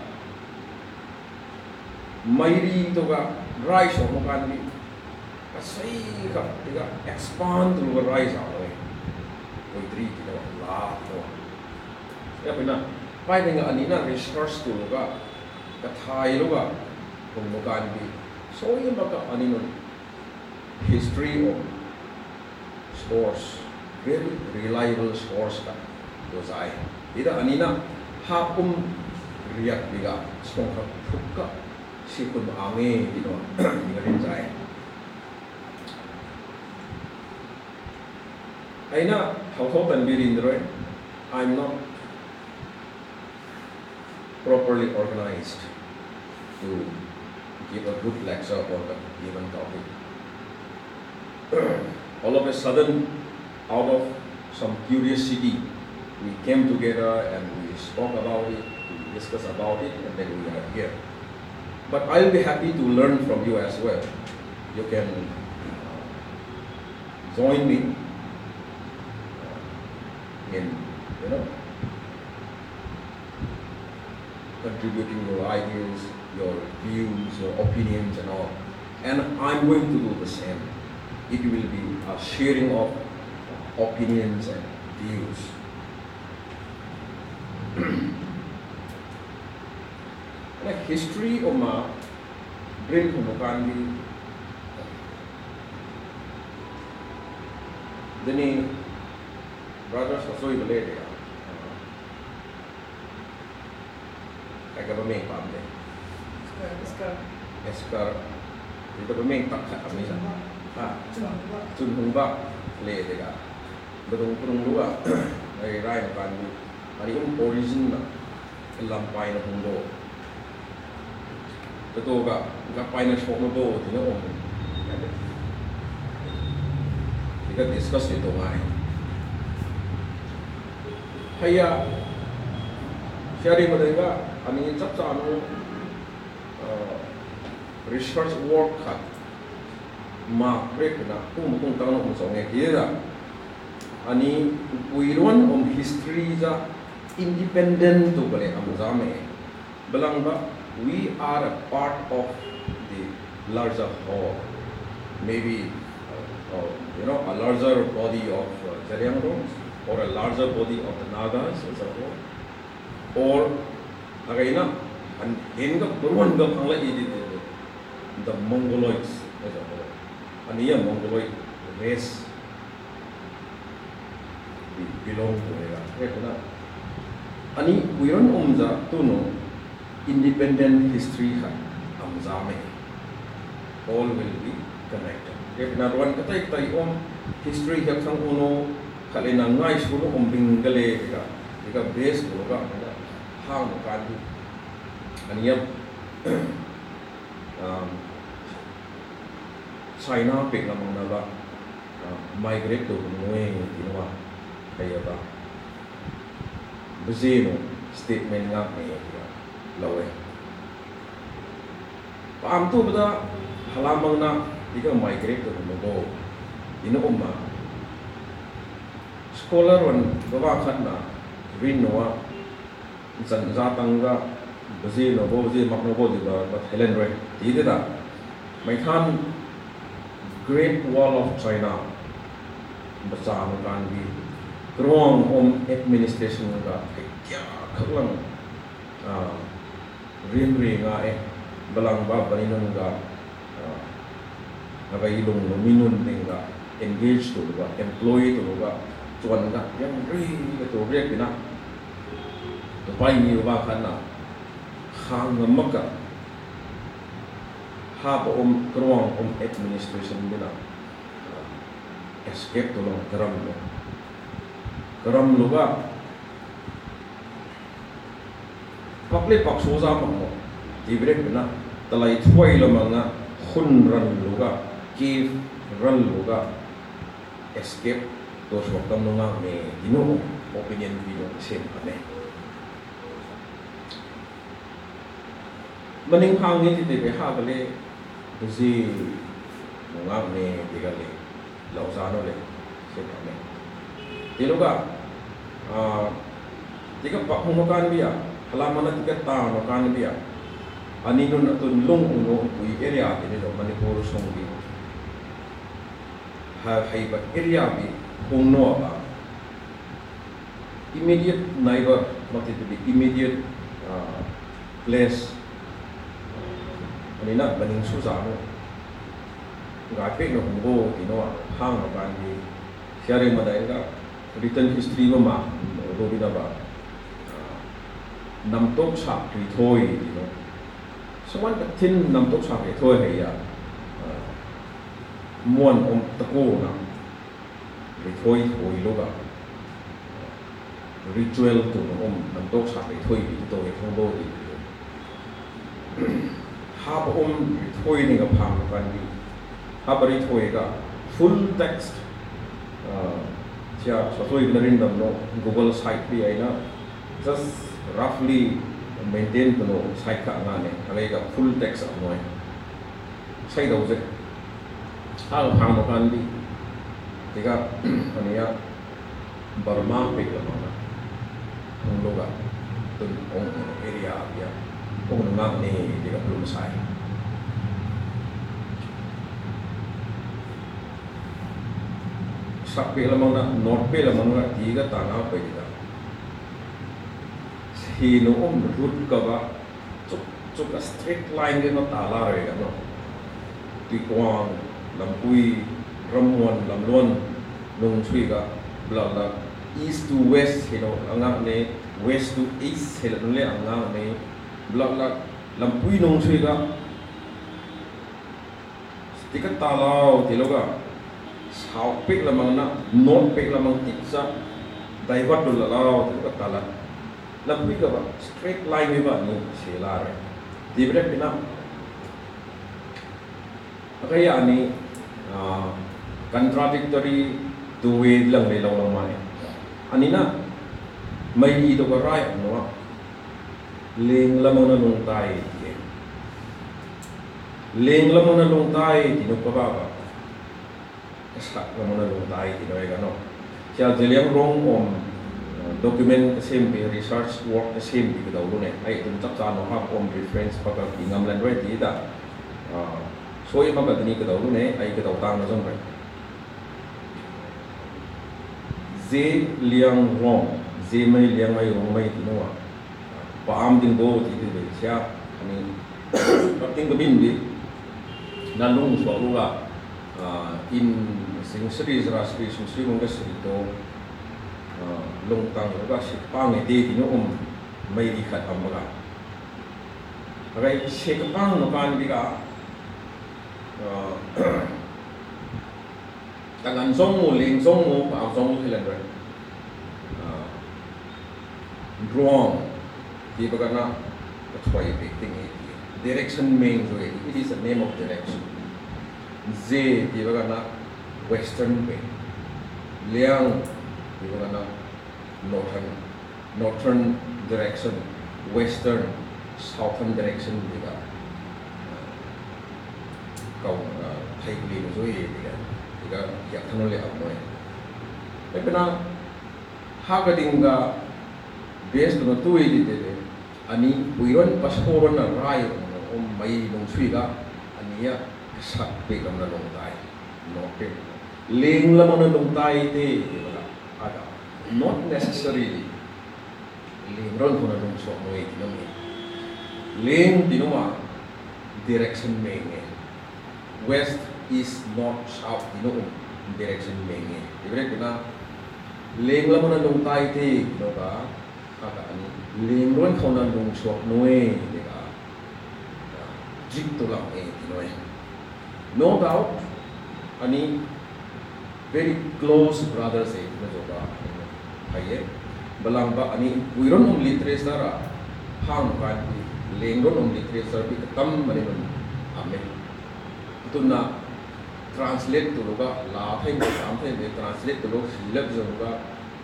Speaker 4: Mairi toga rise of Mokandi, a say ka expand to the rise away. Poetry to the laugh. Yapina, finding Anina research to Luga, the Thai Luga from Mokandi. So you look at Anino history of source, very reliable source. Those I either Anina Hapum Riak Biga, Smoka Puka. Si kun ame you know ngarin jai aina how how tan birin doi I'm not properly organized to give a good lecture on the given topic. All of a sudden, out of some curiosity, we came together and we spoke about it, we discussed about it, and then we are here. But I'll be happy to learn from you as well. You can join me in, you know, contributing your ideas, your views, your opinions and all. And I'm going to do the same. It will be a sharing of opinions and views. And a history of ma bring humukan Dini brothers Asoy Balete Kaya ba may pamde
Speaker 1: Iskar.
Speaker 4: Eskar Dito ba may taksa kami sa Ha Chun hung ba Lete ka Batong punong luwa Ay rai na kanbi Ari yung origin na Lampay na hundo Ito ka Kapay na syok na bo Tino om Kita discuss ito nga eh. Kaya, siya rin madaliga, aming insap sa ano, uh, research work ka, ma-prep na, kung kung tanong mo sa mga kira, ani, puiruan om history sa independent to balik ang zame. Balang ba, we are a part of the larger whole. Maybe, Uh, you know, a larger body of uh, Zariangros, or a larger body of the Nagas as a whole, or again, and in the Burwan Gapangla, the Mongoloids as a whole, and here Mongoloid race belong to it. Ani Wiron Umza Tuno independent history Amzame, all will be connected. Kaya pinaruan ka tayo tayo om history yak sang uno kalina ngay suno om bingale ka ika base ko ka hang kan aniyam um China pek namang naba migrate to Hanoi ginawa kaya ba Brazil statement nga may lawe paam to bada halamang na ikaw migrate to Hanoi inuuma scholar wan babakat na rinwa san zatang ga Brazil no Brazil maknobo di ba but Helen Ray di da may kan Great Wall of China basa mo kan bi grong om administration ga kya khaklang ah rin rin nga eh balang ba baninong ga nagailong nominun nga engage to ba employee to ba chuan nga yang ri to rek na to pai ni ba kan na khang maka ha ba om krong om administration dina escape to long garam lo garam lo ba public pak so za mo di brek na talai thoi lo mga khun ran lo ga give run luga escape tos waktu nunga me dino opinion video sen ane maning hang ni ti be ha bale buzi nunga me digale lausano le sen ane dino ga ah tiga pak humukan biya halaman na tiga ta no kan biya ani nun atun lung uno pui area ti do Manipur songbi have haiba area bi hong no ba immediate neighbor not to be immediate uh, place ani na baning susano ga pe no go tino hang no kan ni share madai ga written history ma ma do bi da ba nam tok sa tri thoi tino so one tin nam tok sa tri thoi hai ya muan om tako na ritual thoi loga ritual to om nam tok sa ritual bi to e thong bo di ha ba om ritual ni ga phang kan ni ha ba ritual ga full text cha so thoi na rin dam no Google site bi ai na just roughly maintain to no site ka nga ne ngai ga full text amoi sai do je hal phang mo kan bi tiga ania Burma pe la mana ong loga tun ong area ya ong ngak ni di ka belum sai sak pe la mana not pe la mana ti ka ta na pe da hi no om rut ka ba chuk chuk a straight line ke no ta la re ka no ti kwang lam pui ramon lam lon nung chui ka bla bla east to west you know anga ne west to east hel le anga ne bla bla lam pui nung chui ka tikat talau tiloga sao pik lamang na non pik lamang tiksa divert dul lao tikat tala lam pui ka ba straight line ba ni sila re di bre pina kaya ni contradictory two way lang may law lang mani anina may ito ka right ano ling lamang na nung tayo ling lamang na nung tayo tinong kababa kasak lamang na nung tayo tinong ay gano siya dili ang wrong om document kasi research work kasi hindi ko daw lunes ay tuntak sa ano ha om reference pagka ingamlan right ita so yung mga dini ko daw lunes ay ko daw tang na zong right Z liang wrong, Z may liang may wrong may tinawa. Paam din do titi be siya ani pating gabin bi nalung swalula in sing series ras bi sung sri mong gasri to long tang ga si pang e ti tino um may dikat amaga. Agay se ka pang no kan bi ka tangan song mo ling song mo pa song mo hilan right wrong di ba kana that's why big thing it direction main way it is the name of direction Z di ba kana western way liang di ba kana northern northern direction western southern direction di ba kau thai li no zo ye di ga ya thano le amoy e pena ha ga dinga base no tu i de ani buiron pasporon na rai om mai nong sui ga ania sak pe lam na long tai no pe ling lam na long tai te wala ada not necessarily ling ron ko na long so mo i no mi ling dinoma direction menge west is north south you know direction menge ibre kuna leng la mona long tai te no ka ka ani leng ron khona long sok noe de ka jik to lang e noe no doubt ani very close brothers e na jo ka haye balang ba ani puiron um literature ra hang ka leng ron um literature bi tam mani non amen tuna translate to loga la thai mo sam thai de translate to log silab zo loga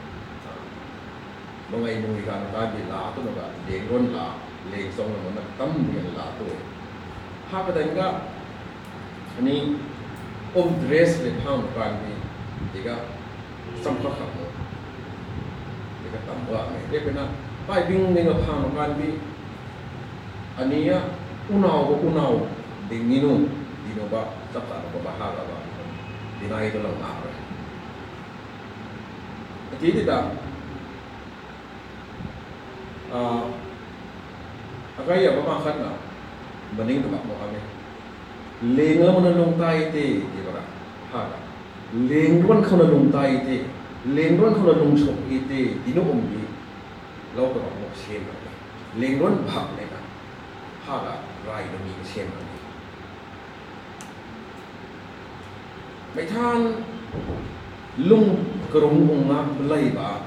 Speaker 4: mangai nui ga ta bi la to loga le ron la le song mo na tam ni la to ha ka dang ga ani om dress le phang kan bi diga sam kha kha mo diga tam ba me de pena pai bing ni ga phang kan bi ania unaw ko unaw dinginu dino ba sab sa ko bahala ba dinay ito lang ako at hindi da ah akaya pamakan na maning tumak mo kami lenga mo na nung tayo te di ba hala lengron ko na nung tayo te lengron ko na nung sok ite dino umbi law ko mo siyempre lengron bahag na ka hala rai na mi siyempre mấy than lung kerung ungak belai ba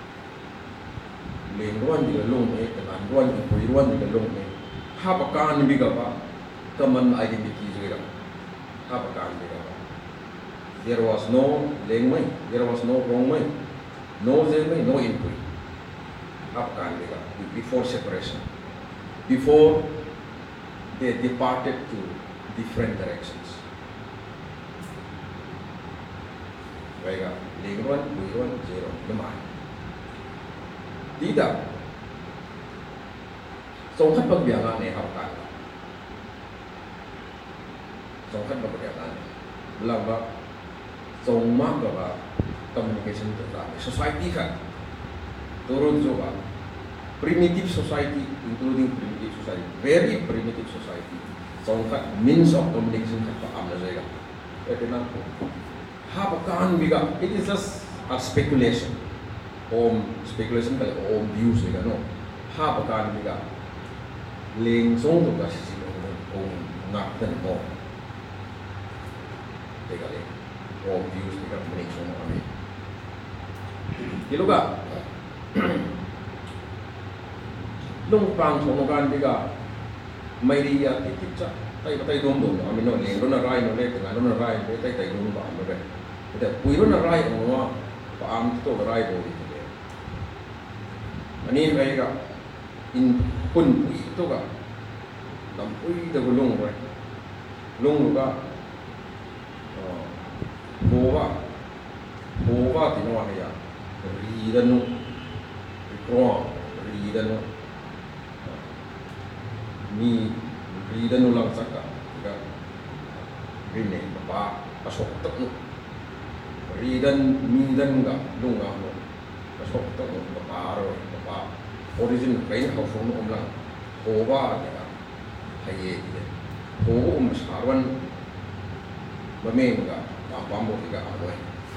Speaker 4: leng ruan di lung eh dengan ruan di pui ruan di lung eh ha pakan ni biga ba kaman identity juga ha pakan biga ba there was no leng mai there was no wrong mai no zen mai no in pui ha pakan biga before separation before they departed to different directions kaya lingron buiron zero lemah tidak songkat pagbiangan eh hakan songkat pagbiangan belaba songma baba communication tentang society kan turun coba primitive society including primitive society very primitive society songkat means of communication kan paham na saya tapi nak hapakan biga it is just a speculation om speculation kali om views ni kan no hapakan biga leng song tu kasi si om nak dan mo tega le om views ni kan mening song kami kilo ka lung pang song kan biga mai dia titik cha tay tay dom dom ami no leng ron na rai no le tengah ron na rai le tay tay dom ba am leแต่ปุยรุ่นอะไรของว่าปามตัวอะไรโบดีเลยอันนี้อะไรกับอินปุ่นปุยตัวกับลำปุยตัวก็ลงไปลงก็โบว่าโบว่าที่น้องอะไรอ่ะรีดันนู้รีกรอรีดันนู้มีรีดันนู้หลังสักกับก็รีเนมป้าประสบตึกนู้Ridan midan ga lunga mo pasok to ng paro pa origin kain ha phone om lang oba ga haye de o um sarwan mameng ga apamo ga amoy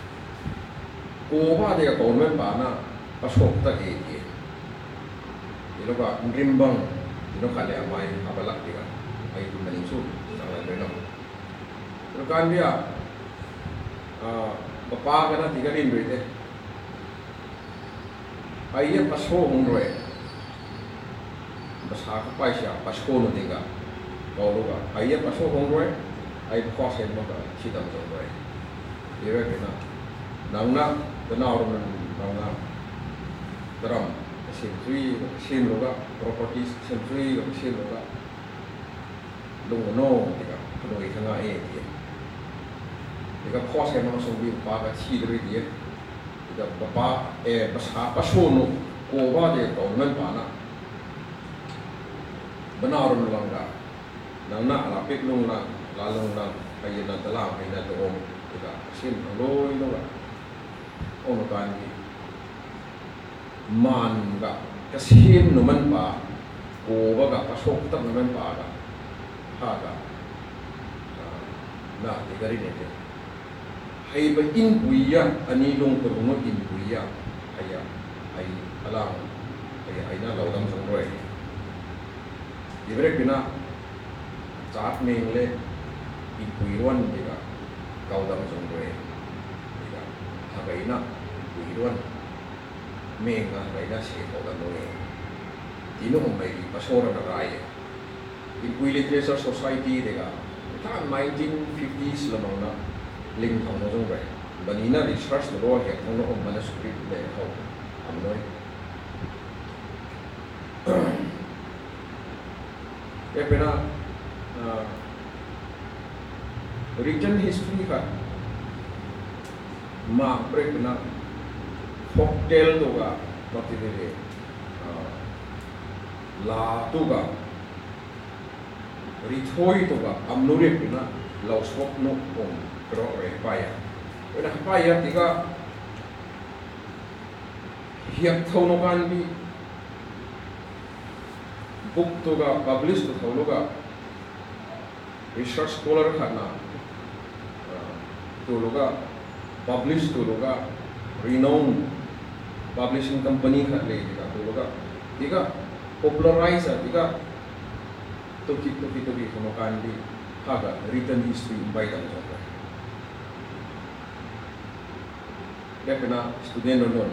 Speaker 4: oba de ga government pa na pasok ta e e ilo ga rimbang ino kale amay abalak diga ay maning su sa la no pero kan dia ah Papa kana tiga rin bete. Ayat pasko hongroe. Basa ka pa siya pasko no tiga. Kaulo ka. Ayat pasko hongroe ay kosen mo ka sidang hongroe. Ira kena. Nangna tanaw ron nangna. Taram sentry sin loga properties sentry sin loga. Lungono tiga. Kuno ikanga e. Jika kos yang masuk di pakai ciri dia, jika bapa eh pasal pasono, kowa dia government mana, benar orang dah, nang nak lapik lung lang, lalung lang, kaya na telang, kaya na doom, jika sim loy no lah, ono kan ni, man ga, kasim numan pa, kowa ga pasok tak numan pa ga, haga, nah tiga rin itu. Ay ba in buya anilong perungo in buya ay ay alang ay ay na laudam sangroy ibre pina chat mengle in buiron diga kaudam sangroy diga hagai na buiron menga hagai na si kaudam noe tino may pasora na rai in bui literature society diga ta nineteen fifties lamang na link thong no jong bai banina research lo he thong no manuscript le ho am noi e pena written history ka ma break na folktale to ga pati de la to ga rithoi to ga am no re pena law swap no om Pero eh paya, wala paya tiga hiyak thau kan bi book to ga publish to thau ga research scholar khana to loga publish to loga renowned publishing company khat le tiga to loga tiga popularize tiga to kit to kit to bi thau kan bi haga written history by dang so dia kena student non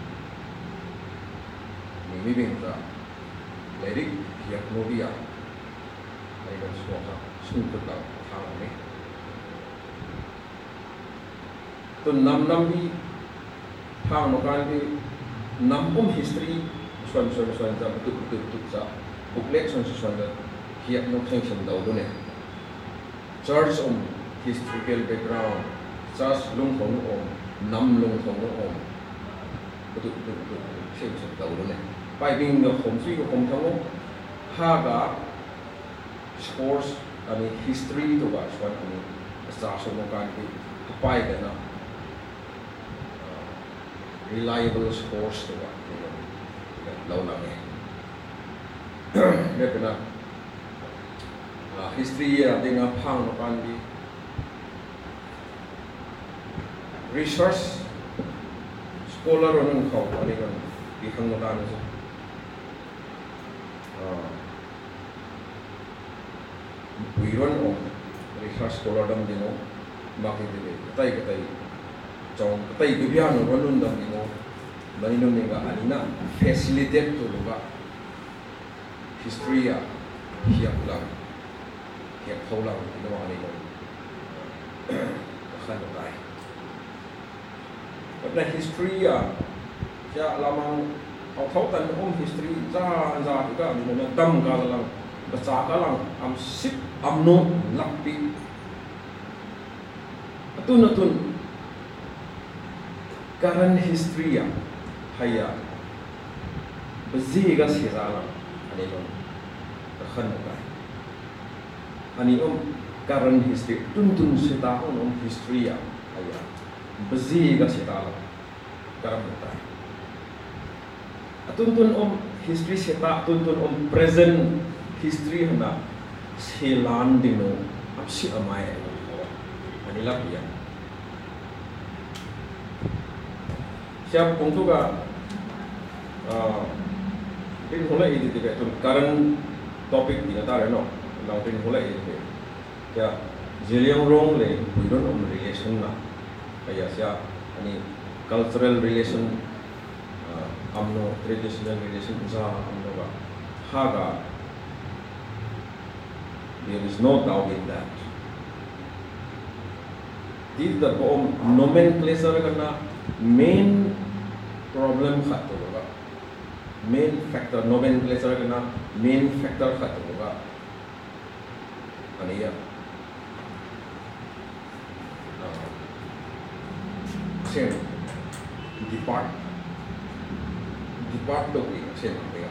Speaker 4: ini bingka lirik dia novia ay kan semua sungkut lang tang ni to nam nam bi tang makan bi nam um history suan suan suan sa betul betul betul sa booklet suan suan da hiap no sing sing dau ne church um historical background church lung hong om nắm lông thong nó ôm cái tụ tụ tụ xem sập đầu đó này bài bình được không suy của không thong ha cả sports ani history to ga swan ani sa so mo kan ki pai ka na reliable sports to ga lâu lắm này biết cái history là tiếng Anh phang nó kan đi research scholar orang kau ani kan di hang nó kan so Wiron om research scholar dam dino makin dile tay tay trong tay bibian no runun dam dino bani no mega alina facilitate to luga history ya hiap lang hiap khâu lang dino ani no khan no dai but like history ya ya lamang au thau tan om history za za ka no dam ga lang baca ka lang am sip am no lakpi atun atun current history ya haya bazi ga sirala ani no khan ka ani om current history tun tun sita om history ya haya bazi ga sitala karam ka atun tun om history sita atun tun om present history hana selan dino apsi amai ani lapia siap untuk ga tin hola ini tiga tu current topic di antara no lang tin hola ini ya Zeliang Rong le buiron om relation na kaya siya ani cultural relation amno traditional relation sa amno ga haga. There is no doubt in that. This the nomenclature karena main problem khat hoga. Main factor nomenclature karena main factor khat hoga. Ani ya. Same depart depart to be same ya.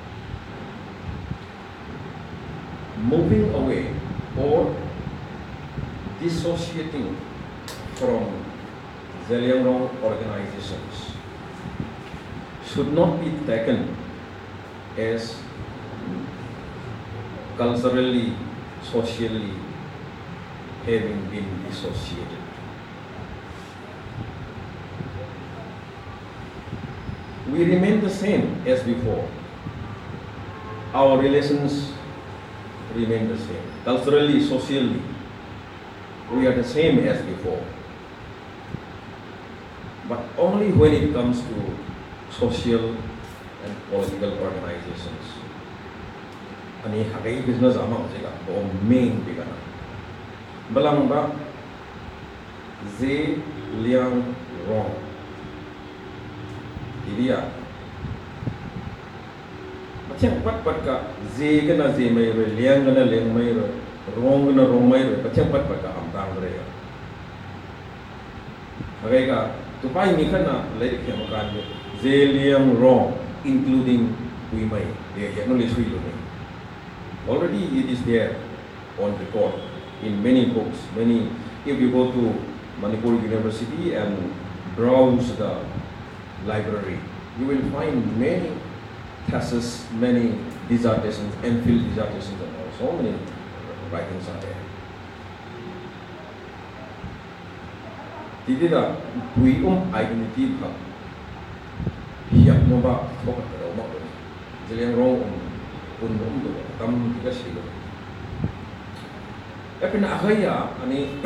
Speaker 4: Moving away or dissociating from Zeliang Rong organizations should not be taken as culturally, socially having been dissociated. We remain the same as before. Our relations remain the same. Culturally, socially, we are the same as before. But only when it comes to social and political organizations. Ani hagai business amang sila o main bigana. Balang ba Zeliang Rong. Dia macam pat pat ka Z kena Z mai re, Liang kena Liang mai re, Rong kena Rong mai re, macam pat pat ka amtang re. Hagai ka tupai ni kena lagi yang makan Zeliang Rong, including Hui Mai. Dia yang nulis Hui lo ni. Already it is there on record in many books. Many, if you go to Manipur University and browse the library, you will find many theses, many dissertations, M Phil dissertations, and all. So many writings are there. Jadi dah bui um identity bah hiap nombak fokus pada umat ini. Jadi yang rong um pun um tu tam tiga sila. Tapi nak kaya ani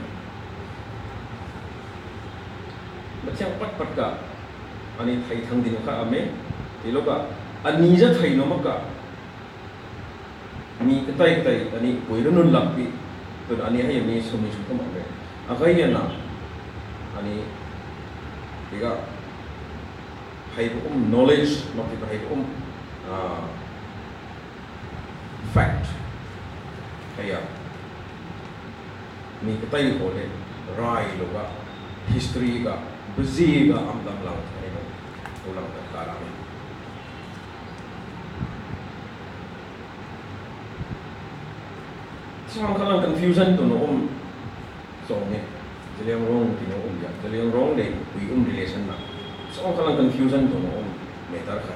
Speaker 4: macam pat pat ka ani thai thang din ka ame ilo ka ani ja thai no maka ni katai katai ani poironun lakpi tu ani hai ni sumi sumi ame akaya na ani tiga hai um knowledge not tiga hai um fact kaya ni katai ko le rai lo ka history ga buzi ga am dam lang thani no ulang ta kala ni sang kalang confusion to no um so ni jeliang rong ti no um ya jeliang rong de wi um relation na sang kalang confusion to no um metar kha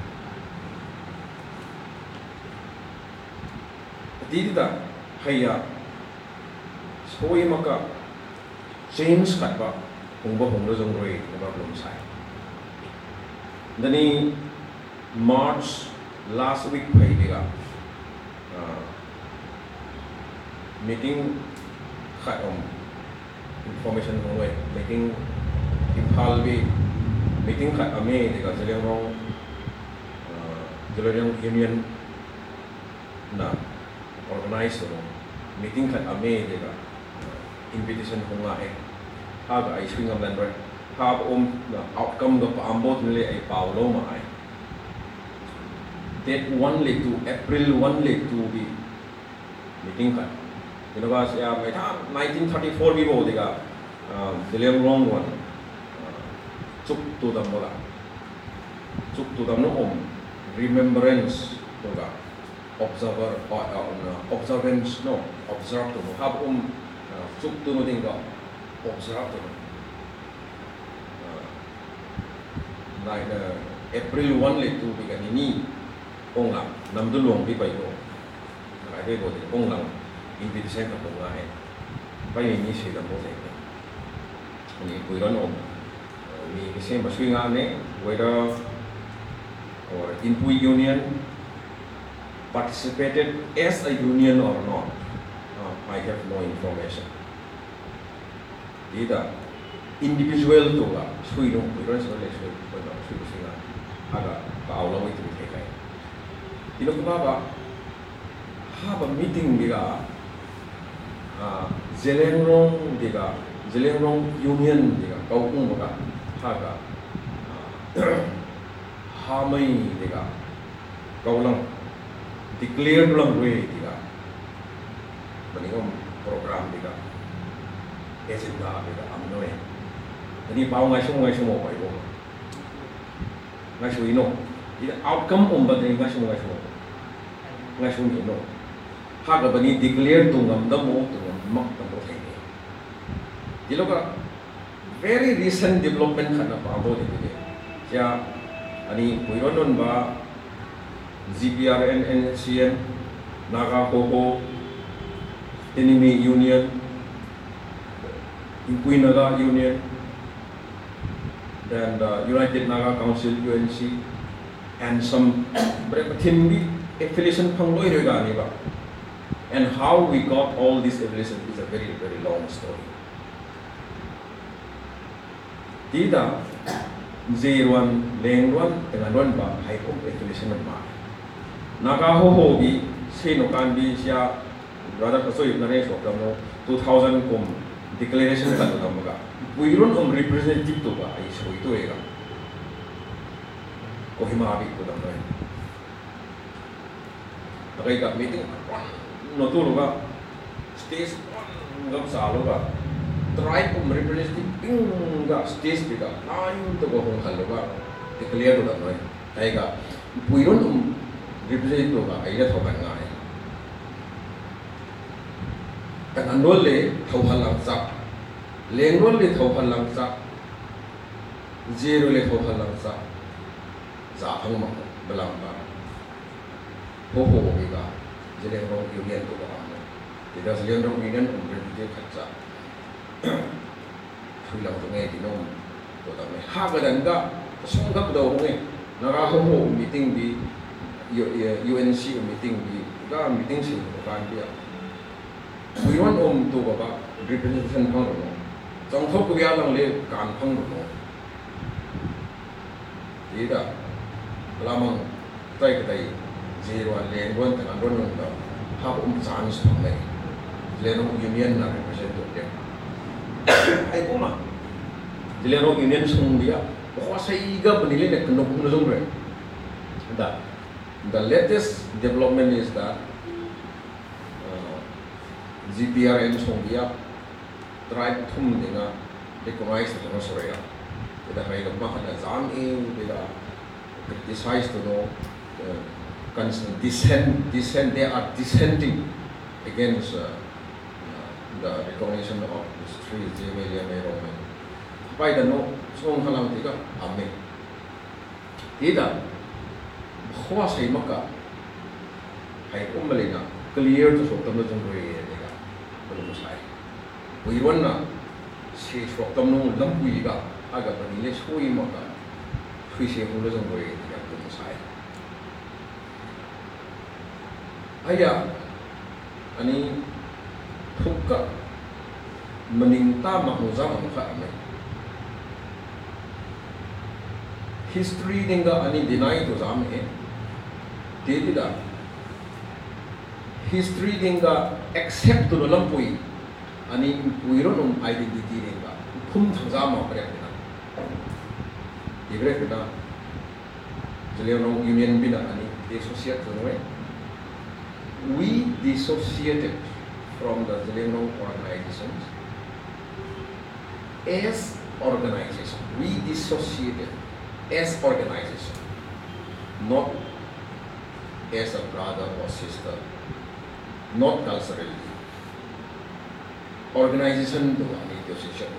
Speaker 4: di da haya soi maka change kat ba hong ba hong lo jong roi ba blom sai dani March last week phai diga meeting khat om information hong wei meeting Imphal bi meeting khat ame diga jeliang rong jeliang union na organize no meeting khat ame diga invitation hong la e ha ga ai swing am lan right ha om the outcome the ambot le ai paulo ma ai date one le to April one le to bi meeting khat you know was ya mai tha nineteen thirty-four bi bo diga William Wrong one chuk tu dam bola chuk tu dam no om remembrance to ga observer or uh, observance no observe to have um chuk tu no ding ga observe to like uh, April one le tu bi ga ni ni ong la nam du long bi bai go ai be bo de ong lang invitation ka ko ga hai bai ni se da mo de ni pui ron om ni ke sem ba swing a ne whether or Inpui Union participated as a union or not, uh, I have no information. Either individual to la, sui no, we don't say sui, but no sui sui na, aga kau lawi tu kita. Ino kumaba, have a meeting diga, ah Zelengrong diga, Zelengrong Union diga, kau pun buka, haga, hamai diga, kau lang. Declared lang way diga baningom program diga agenda diga amno eh ani pau ngai sum ngai sum mo bai bo ngai sui no ida outcome um ba dei ngai sum ngai sum ngai sum ni no ha ga bani declare tu ngam da mo tu ngam mak ta mo thai di lo ka very recent development khana pa bo de de ya ani puiron ba Z P R N N C N, Naga Hoho, Enemy Union, Inpui Naga Union, then the United Naga Council U N C, and some Timbi affiliation Pangloi Reganiba. And how we got all this affiliation is a very, very long story. Tida Zirwan, Lengwan, and Anwanba, high affiliation of Mark. Naga Hoho bi say no can be sia brother kaso ibnare so kamo two thousand kom declaration ka to kamaga we don't um representative to ba ai so ito ega Kohima bi ko dam rai akai ka meeting no to lo ba stage ngam sa lo ba try um representative ga stage bi ga nine to go hong hal lo ba declare to dam rai ai ga we don't um representative ka ai da thokan ngai kan rol le thokan lang sa leng rol le thokan lang sa zero le thokan lang sa za phang ma balang ba ho ho ho ga jele ro union to ba ma de da jele ro union um representative khat sa thui lang to ngai ti nom to da me ha ga dan ga sung ga do ho ngai na ga ho ho meeting bi U N C meeting di ga meeting sih bukan dia. We want om tu bapa representation pang dulu. Jang thok dia lang le kan pang dulu. Tidak. Lamang tay tay zero le gon tangan gon gon da. Ha om chance pang le. Le no union na represent dia. Ai puma. Le no union sung dia. Bahwa saya iga penilai nak kena pun langsung ber. Dah. The latest development is that uh, Z P R N Songia tried thum denga recognize the no sorry the high of mahana zam in the criticize to know constant dissent dissent they are dissenting against uh, the recognition of these three Jemelian Roman by the no song halang tiga amen tidak bahwa saya maka hai umalina clear to sok tamna jong roi tiga belum sai buiron na si sok tamno lampui ga aga panile sui maka hui se hulu jong roi tiga belum sai aya ani thukka meningta mahuzam ka amen history ninga ani deny to zam he dedida history ninga accept to lampui ani puiron um identity ninga phum thangza ma pare na ibre kita jeleon union bina ani dissociate to no we dissociated from the Zelenon organizations as organization we dissociated as organization, not as a brother or sister, not culturally. Organization do ani dissociation.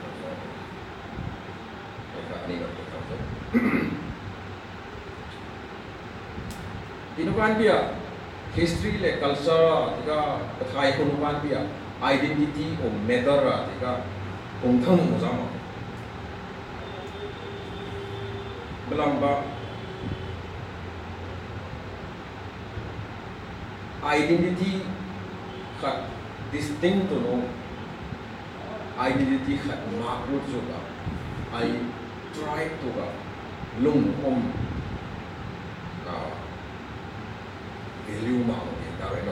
Speaker 4: Inukan dia history le culture tiga thai kunukan dia identity or matter tiga ongthang muzama belamba identity khat distinct to know identity khat macro juga I try to ga lung om ka value ma ho ni da re no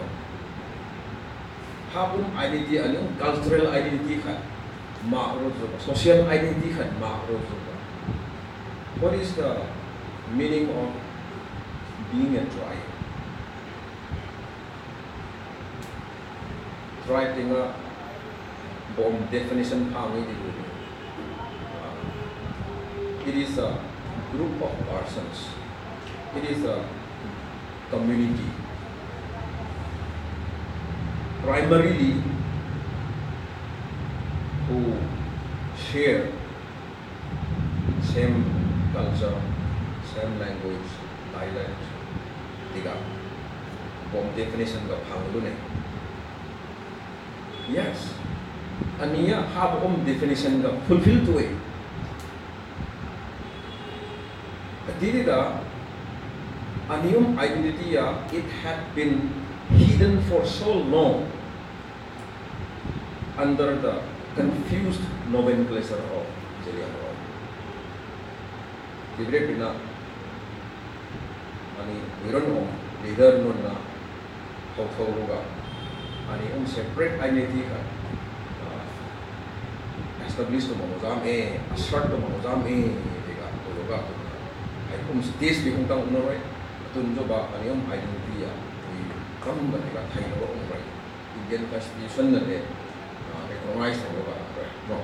Speaker 4: habum identity ani cultural identity khat macro juga social identity khat macro juga. What is the meaning of being a tribe? Tribe tinga bomb definition kami di dulu. It is a group of persons. It is a community. Primarily who share same culture, same language, dialect, tiga. Bomb definition ka phanglu ne. Yes. Aniya have bomb definition ka fulfill to it. Adida aniyum identity ya it had been hidden for so long under the confused nomenclature of Jelian. Libre pina ani wiron om leader non na thau thau ruga ani um separate identity ka establish to mo jam e assert to mo jam e diga to ruga ai um stage bi kung tang uno right tun jo ba ani um identity ya wi kam ba diga thai no um right Indian constitution na le recognize to ba no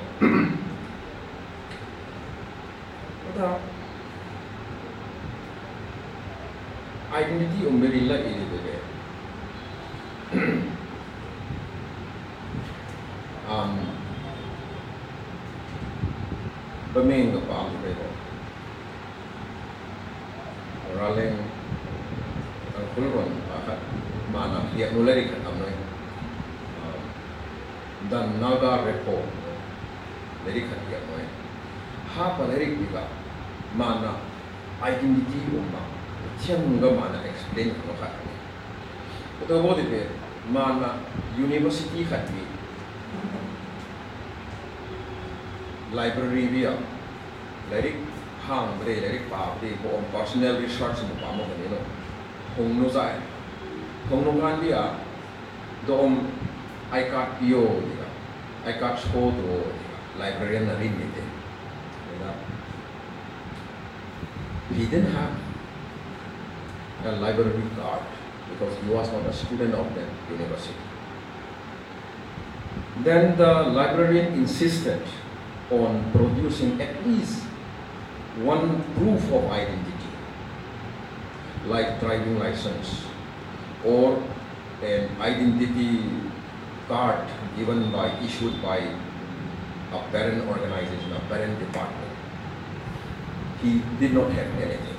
Speaker 4: ata identity umbrella ini deh. um, Bemeng apa am deh. Raleng kulron akan mana dia mulai kan amnoi. Dan naga repo dari kan dia mulai. Apa dari kita mana identity umma. Tiang ga mana explain ko khat ni to bo de mana university khat ni library bia lirik hang bre lirik pa de ko personal research mo pa mo ni no hong no sai hong no kan dia do om I card pio diga I card score do librarian na rin dite he didn't have a library card because he was not a student of that university. Then the librarian insisted on producing at least one proof of identity, like driving license or an identity card given by, issued by a parent organization, a parent department. He did not have anything.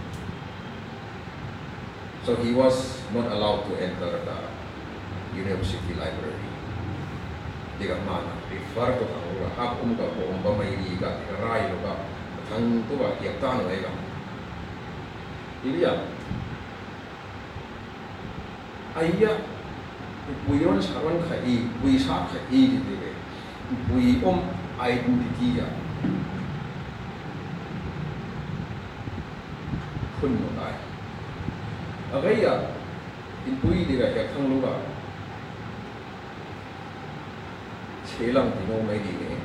Speaker 4: So he was not allowed to enter the university library. Diga mana, refer to ang hap um ka kung ba may liga, rayo ka, tang to ba, yaktan ay ka. Iliya. Ayya, puyon sa kawan ka i, puy sa ka i dito. Puy om identity ya. Kun mo tayo. Agaya, inpuy diga yaktang lugar. Selang tino may dini.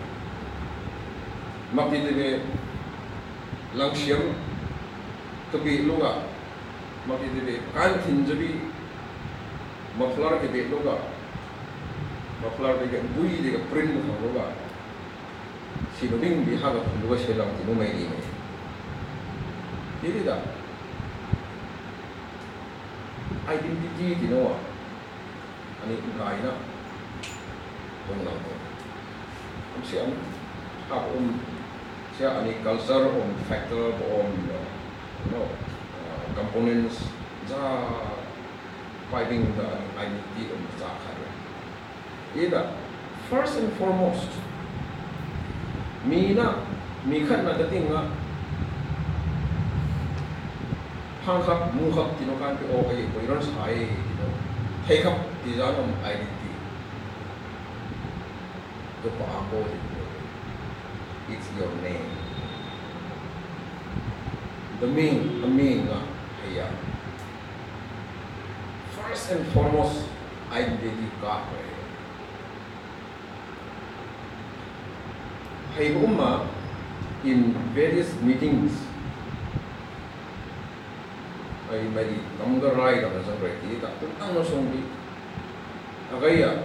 Speaker 4: Makitide lang siyam kabi lugar. Makitide kan tinjabi maflar kabi lugar. Maflar diga bui diga print ng lugar. Sinubing bihaga lugar selang tino may dini. Hindi da. Identity tino ani kai na. Kung lang po. Kung siya, ako um, siya ani culture, um, factor, um, you know, uh, components, sa fighting the identity of the Zakara. Ida, first and foremost, mina, mikan na dating nga, hangkap, mungkap, tinukan ko okay, kung yun sa ay, you know, take up, design of identity. It's your name. The mean, the mean nga, kaya. First and foremost, identity card. Hay umma, in various meetings, ay may kamgaray ka na sa reti, tapos ano sumbi, kaya,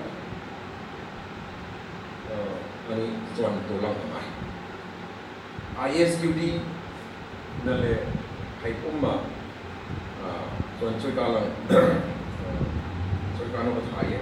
Speaker 4: ani tuan tulang amai. I S U D nale hai umma tuan cuy kalang cuy kano bathai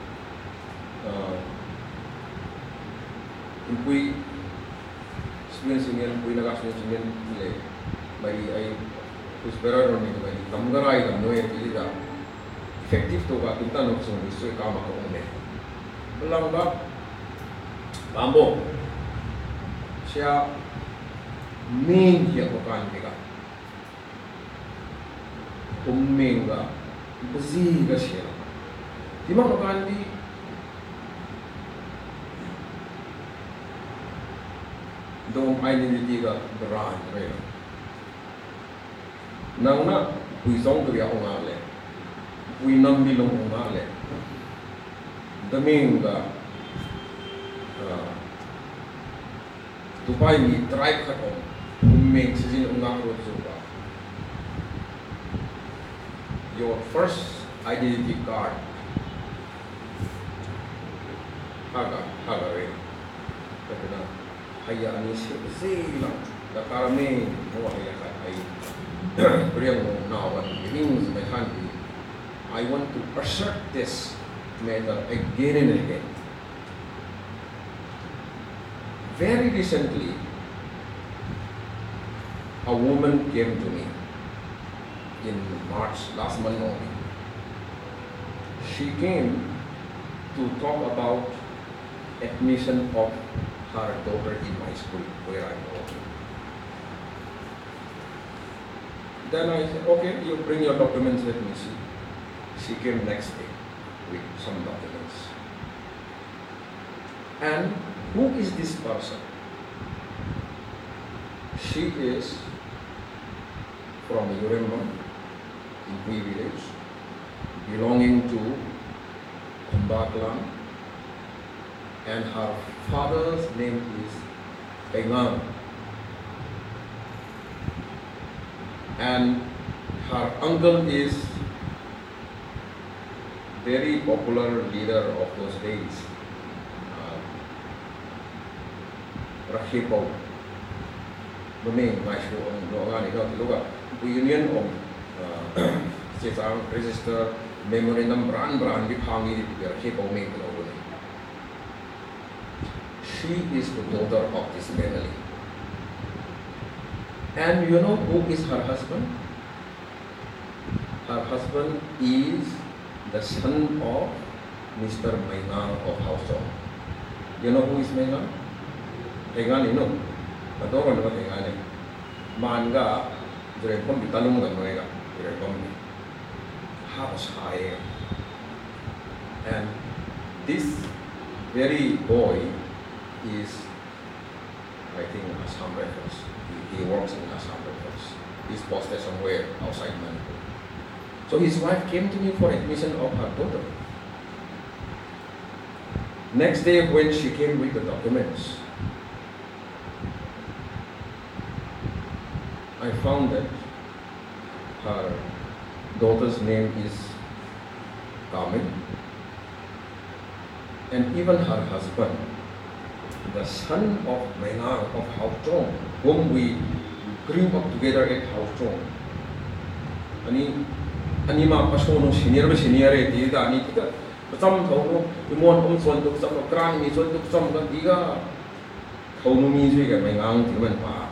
Speaker 4: impui student senior impui naga student senior le bagi ai kuspera roni to bagi kamgarai kam noe pilida effective to ka tinta no sung bisoi kama ko onde belang ba Bambo, siya main hiya ko kan biga. Umming ga, buzi ga siya. Di ba ko kan di? Dong identity ga brand rey. Nang na, pui song ko ya ngale. Pui nam bilong ngale. Daming ga Dubai ni tribe ka to, umming sizin ungang road zuba. Your first identity card, haga, haga rin. Tapi na, haya ani silang, dakarami mo haya ka ay priyang mo nawan, ining sa may handi. I want to assert this matter again and again. Very recently, a woman came to me in March, last month only. She came to talk about admission of her daughter in my school where I'm working. Then I said, okay, you bring your documents, let me see. She came next day with some documents. And who is this person? She is from Uremba, in Kui village, belonging to Kumbaklan, and her father's name is Pengang, and her uncle is very popular leader of those days. rahipo bumi mai shu om no nga ni no luga union om sesang register memorandum brand brand bi phangi di rahipo me ko lo ni. She is the daughter of this family. And you know who is her husband? Her husband is the son of Mister Maingang of Hausong. You know who is Maingang? Maingang ni no. Betul kan betul Maingang ni. Manga jadi pun ditalung kan mereka. Jadi pun house high. And this very boy is, I think, Assam Rifles. He, he works in Assam Rifles. He's posted somewhere outside Manipur. So his wife came to me for admission of her daughter. Next day when she came with the documents, I found that her daughter's name is Kamin, and even her husband, the son of Maingang of Hauchong, whom we grew up together at Hauchong. Ani ani ma pasono senior senior e di da ani kita bersama tahu imon om son tu sama kran ni son tu sama kan tiga tahu numi juga Maingang timan pa.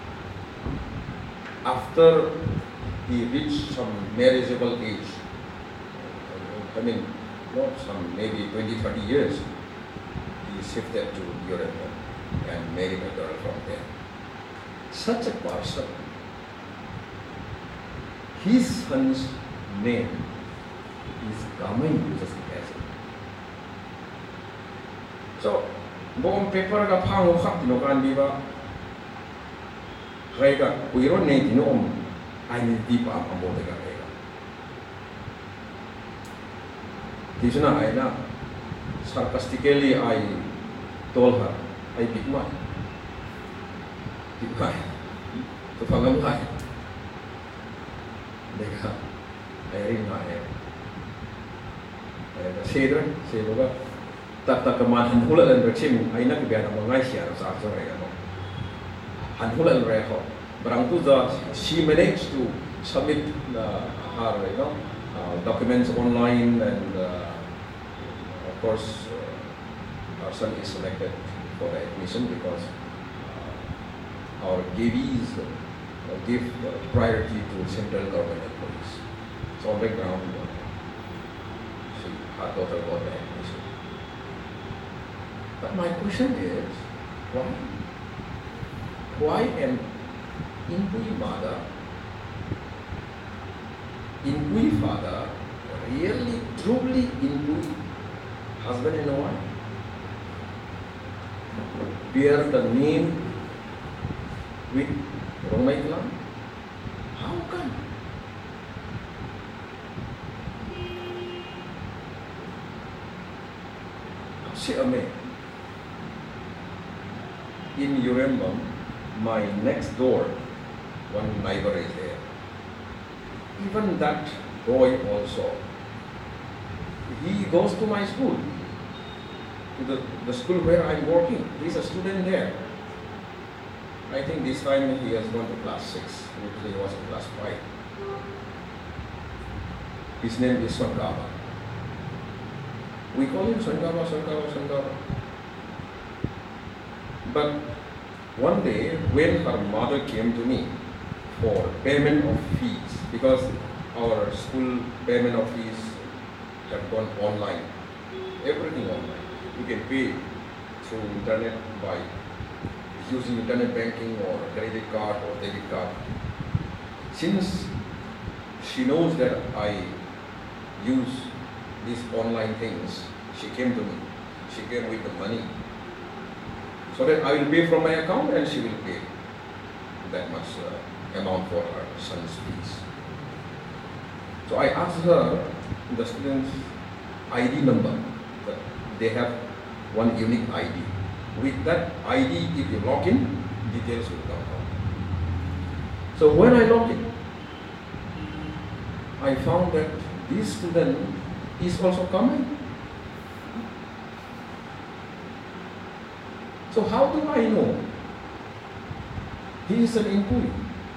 Speaker 4: After he reached some marriageable age, I mean, not some maybe twenty, thirty years, he shifted to Europe and married a girl from there. Such a person. His son's name is Gamay Yusuf Kassim. So, buong paper ka pango kap tinukan di ba? Kaya ka, kuiron na tinuom, ay hindi pa ang amote ka kaya ka. Di siya na ay na, sarcastically I told her, ay bigmay. Bigmay. Ito pangamay. Deka, ay rin na ay. Ay na, sidra, sidra ba? Tata kamahan hula dan bercim, ay na kibiyan ang mga siya sa aso rin ano. Hanhula reho. Barang tu the she managed to submit uh, her you know uh, documents online, and uh, of course uh, our son is selected for the admission because uh, our G Vs uh, give uh, priority to central government employees. So on the ground, uh, she, her daughter got the admission. But my question is, why? Why an Inkui mother, Inkui father, really, truly Inkui husband and wife, bear the name with Romai clan? How come? See, Ame, in Urembam, my next door, one neighbor is there. Even that boy also, he goes to my school, to the, the school where I'm working. He's a student there. I think this time he has gone to class six, usually he was in class five. His name is Sangaba. We call him Sangaba, Sangaba, Sangaba. But one day, when her mother came to me for payment of fees, because our school payment of fees have gone online, everything online. You can pay through internet by using internet banking or credit card or debit card. Since she knows that I use these online things, she came to me. She came with the money, so that I will pay from my account and she will pay that much uh, amount for her son's fees. So I asked her the student's I D number. They have one unique I D. With that I D, if you log in, details will come out. So when I log in, I found that this student is also coming. So how do I know he is an impui?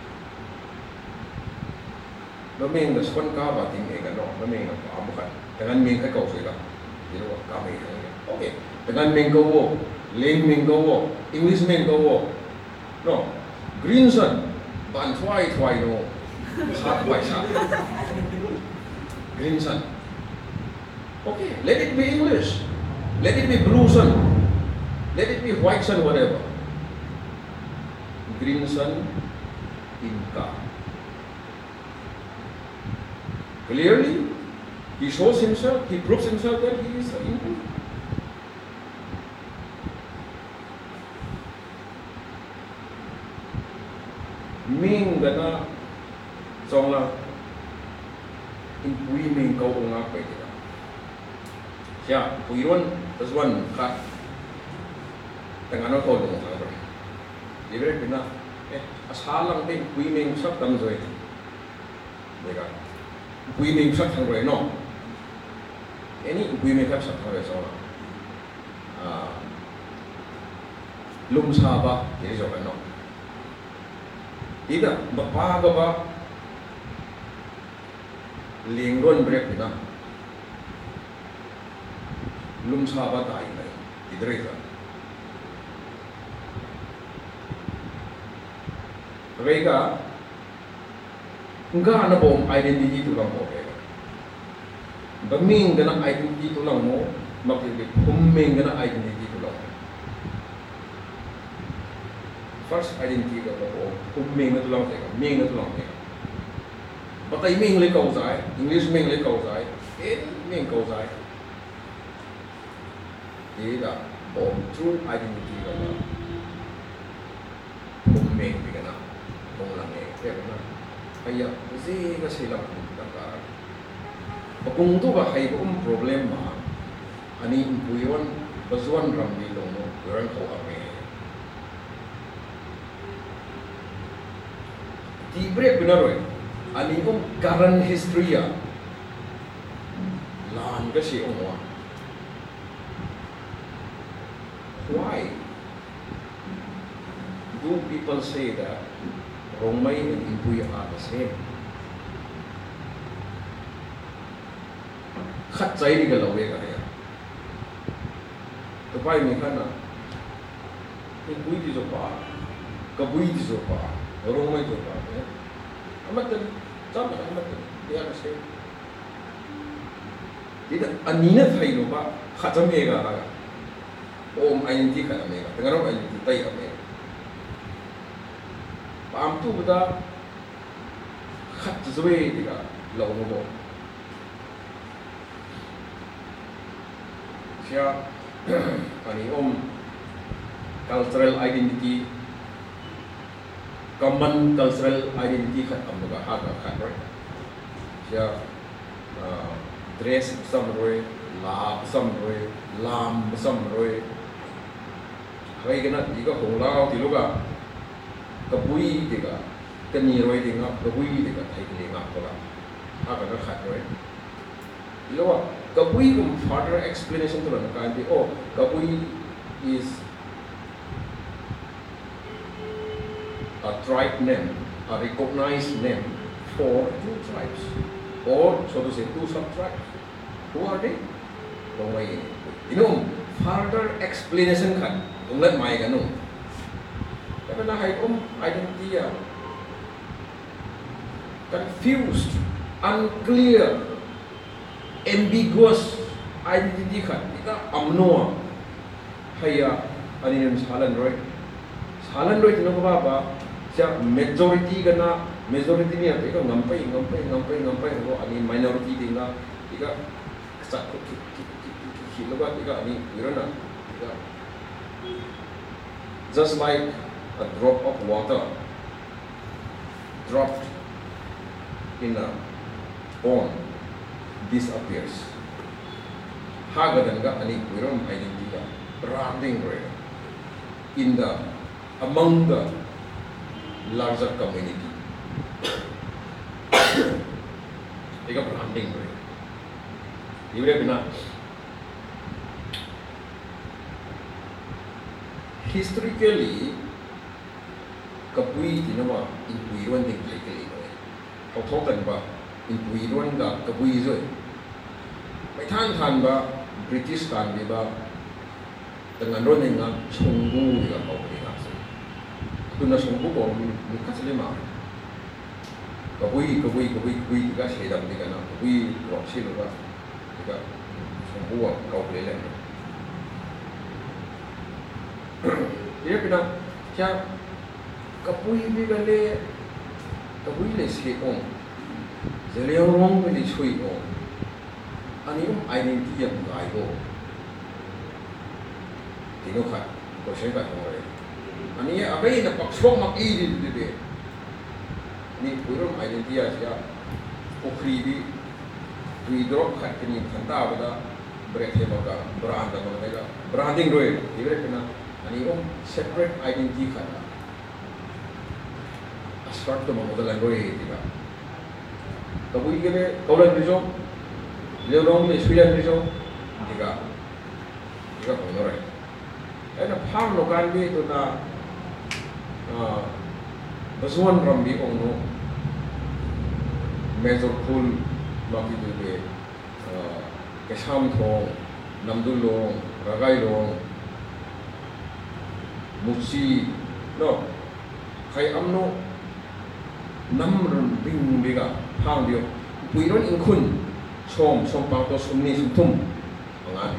Speaker 4: Nó mình là con cá và tiếng ấy cái nó nó mình là cả một cái dengan mình cái cầu soi đó thì nó cá mình ok dengan mình câu vô lên mình câu vô English mình câu vô no Greenson bạn thoại thoại nó sát bài sát Greenson okay let it be English let it be blue sun let it be white sun whatever Greenson Inca. Clearly, he shows himself, he proves himself that he is an Hindu. Ming gana songla impui ming kau ngak pe kita. Sia, puiron taswan ka tengah no kau dong sa bro. Libre pina eh asalang ding pui ming sak tam zoi. Deka. Pui ming sak thang roi no. Any pui ming sak thang roi songla. Ah, lum saba jadi jawab no. Tidak, bapa gaba linggon break na lum saba tayo na tidak itu. Mereka enggak ada bom identity tulang mo mereka. Baming gana identity tulang mo, makikip huming gana identity tulang mo. First identity ka po, kung ming na tulang teka, ming na tulang teka. Batay ming li kausay, English ming li kausay, in ming kausay. Tidak, oh, true identity ka na. Kung ming di ka na, kung lang eh, kaya na. Kaya, kasi kasi lang ang karang. Kung ito ba, hay kung problema, ani impuyon, basuan rambilong mo, kurang kawami. Tibre benar oi, ani kong current history ya, lan kasi umwa. Why do people say that Romay and Impuy are the same? Khat chay di galaw eh kaya. Kapay mi kana, Impuy di sopa, Kabuy di sopa. Orang itu apa? Ya, amat dan sama amat dan dia masih tidak anina thay lupa khatam mega aga om identity kana mega dengan orang identity tay kami pam tu benda khat zwe diga lau mo sia ani om cultural identity common cultural identity khat amga ha ka khat right ya dress sam roi la sam roi lam sam roi hai gana diga hongla ti luga kabui diga kani roi dinga kabui diga thai ni nga kola ha ka khat roi lo kabui kum further explanation to na kan di oh kabui is a tribe name, a recognized name for two tribes, or so to say, two sub-tribes. Who are they? Romay. You know, further explanation kan, kung let may ganun. Kaya na hay um identity ya, confused, unclear, ambiguous identity kan. Ika amno, haya anin salan roy, salan roy tino ba ba? Siya majority gana majority niya ikaw ngampay ngampay ngampay ngampay ko ani minority din na ika sa hilabat ika ani irana ika just like a drop of water dropped in a pond disappears hagadan ga ani iron identity ka branding re in the among the larger community. Ika branding bro. Ibre bina historically kapui tinawa impui ruan ding play kali noเขาทบกันว่าอินปุยร้วนกับกบุยด้วยไม่ท่านทันว่าบริติชการดีว่าแต่งานร้วนเองนะชงบูกับเขาไปครับคุณน่ะชงบูก็มีมีคัสเลมากบุยกบุยกบุยกบุยที่ก็เสียดำดีกันนะกบุยรอบชื่อว่าที่ก็ชงบูกับเขาไปเลยเดี๋ยวพี่น้องจะกบุยมีกันเลยกบุยเลยเสียองเจริญร้องไปเลยช่วยองอันนี้ผมไอเดียที่ยังไงก็ที่นู้นค่ะก็ใช้กันของเราอันนี้อะไรนะปักช่องมักอีดีดีดีนี่คุยเรื่องไอเดียที่จะโอครีบีคุยดรอปขัดกันนี่ขันตาไปแล้วเบรกเทมกับแบรนด์ต่างๆเลยก็แบรนดิ้งด้วยที่เรียกกันนะอันนี้ผม separate identity ขัดนะ start ตัวมันก็จะด้วยที่ว่าtapi kita kaulan rizo, dia orang ni Sweden rizo, tiga, tiga pengorek. Ada paham lokan ni tu na, basuhan rambi orang no, major pool bagi tu dia, kesam thong, namdul long, ragai long, musi, no, kai amno, namrun bing biga. ข้างเดียวปุยร้อนอิงคุณชมชมปางตัวสมนีสมทุ่มของอัน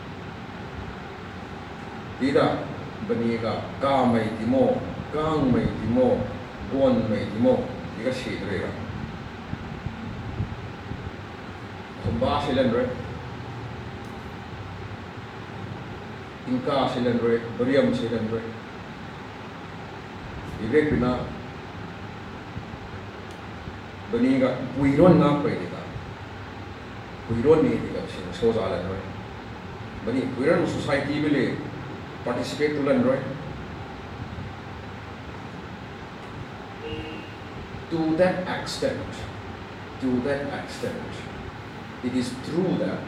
Speaker 4: ดีดาบันนี้ก็ก้าไม่ติโมก้างไม่ติโมกวนไม่ติโมนี่ก็เสียเลยครับผมบ้าเซเลนเลยอินกาเซเลนเลยบริยมเซเลนเลยอีเรปินาบันนี้ก็ปุยร้อนนับไปดีกันปุยร้อนนี่ดีกันสิ่งโซ่จาลันด้วยบันนี้ปุยร้อน society ไปเลย participate ตุลันด้วย to that extent to that extent it is true that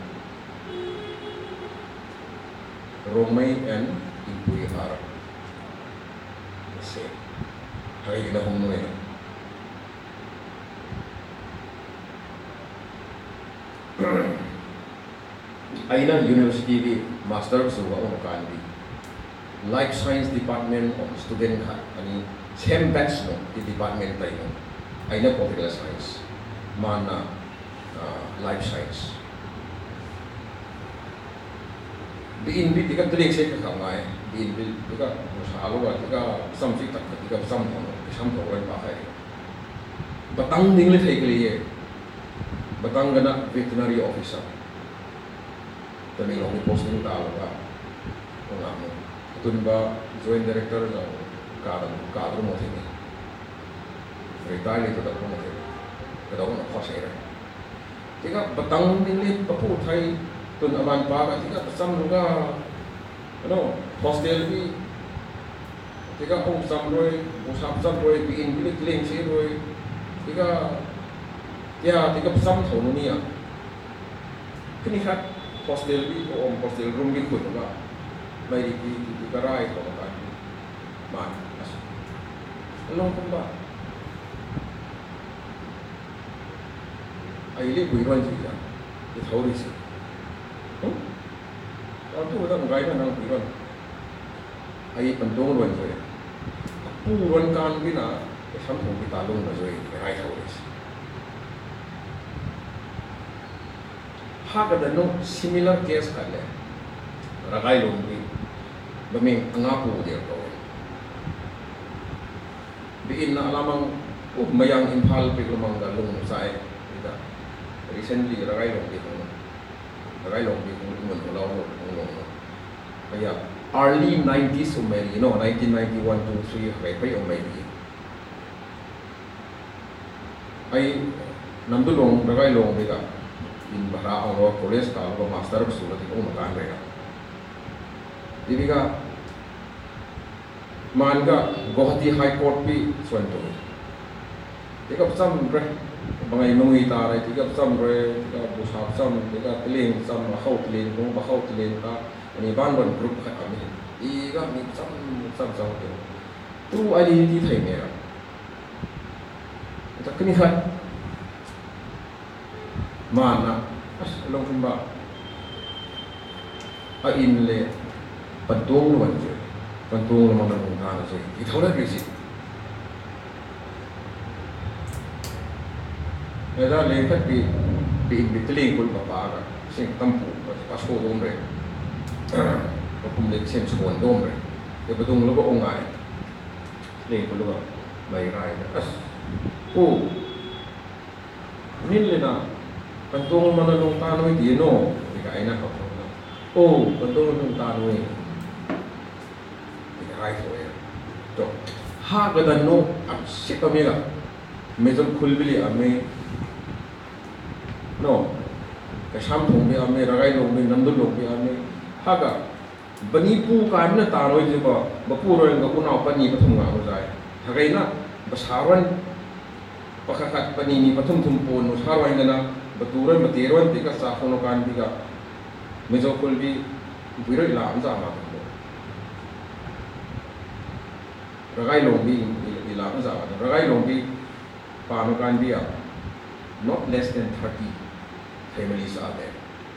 Speaker 4: Romai and Impui are the same. Hari kita hong nui. Aina University di Master Suwa Onokan di Life Science Department of Student ka ani same batch no di department tayo. Aina Political Science, mana uh, Life Science. Di inbit di ka tulik sa kakamay, di inbit di ka musalo at di ka samsik tak di ka samtong isam kawan pakai. Batang ding le thai kaliye. Batang gana veterinary officer. Tani long posting ta ka. Kung ano. Tun ba joint director sa kadang kadro mo thini. Retire ito daw mo thini. Kada ko na khosay ra. Tika batang ding le papu thai tun aman pa ka tika sam luga ano hostel bi tika kung sam roy usap sam roy bi in bi clean si roy tika ya tika sam thau no niya kini khat hostel bi o hostel room bi khut ba mai di di karai ko ka ma long kum ba ai le bui ron ji ya di thau ri si Kalau tu kita menggait orang buron, ayat pentung luar je. Buron kan bina, kesampung kita lung luar je, ayat awalnya. Hak ada no similar case kan le, ragai lung bi, bami ngapu dia kau. Bikin nak lamang, oh mayang impal pergi lamang galung saya, kita recently ragai lung bi kau. Ragai long di kumulungan ulau ngomong. Kaya early nineties umeli, you know, nineteen ninety-one, two, three, kaya kaya umeli. Ay nandulong ragai long bika in bahra ang ro college ka ko master ko sulat ko makan rega. Di bika manga Guwahati High Court pi swento. Ika sam re Bangay nungi taray, tiga sam re, tiga busap sam, tiga tiling sam, bahaw tiling, kung bahaw tiling ka, อันนี้บ้านบนกรุ๊ปขัดมีอีก็มีซ้ำซ้ำซ้ำเดียวตู้ไอดีที่ไทยเนี่ยจะขึ้นขัดมานะลงทุนบ่อาอินเลยปันตัวมันวันเจอปันตัวมันมันลงทางเลยอีเท่านั้นสิเวลาเลี้ยงขัดปีปีบิดเลี้ยงคนบ้าๆกันเสียงตั้มผูกก็จะโชว์ดมเลยก็คุมเล็กเสียงสวนดมเลยเดี๋ยวไปตรงแล้วก็องค์ไงเลี้ยงคนรู้ว่าไม่ไรนะโอ้นี่เลยนะปันตัวมันลงทางเลยดีโน่ไม่ไกลนะครับโอ้ปันตัวมันลงทางเลยไม่ไกลสวยจบหากระดันโน่อับเสียก็มีละไม่ต้องคุยไปเลยอ่ะไม่โน่กระชับผมไปอ่ะไม่ระไรลงไปนั่นดูลงไปอ่ะไม่หากะบันนี้ผู้การเนี่ยตาโรยจีบะบัผู้โรยกับผู้น่าปันนี้ปฐมงานรู้ใจหากไอ้น่ะภาษาวันปะขัดปันนี้นี่ปฐมทุ่มปูนภาษาวันเนี่ยนะบัตูโรยมาเตรวันติกัสสาฟนการติกะไม่ต้องคุยไปวิริยลามจ้ามาระไรลงไปอีลามจ้ามาระไรลงไปปานการเบีย not less than thirty families are there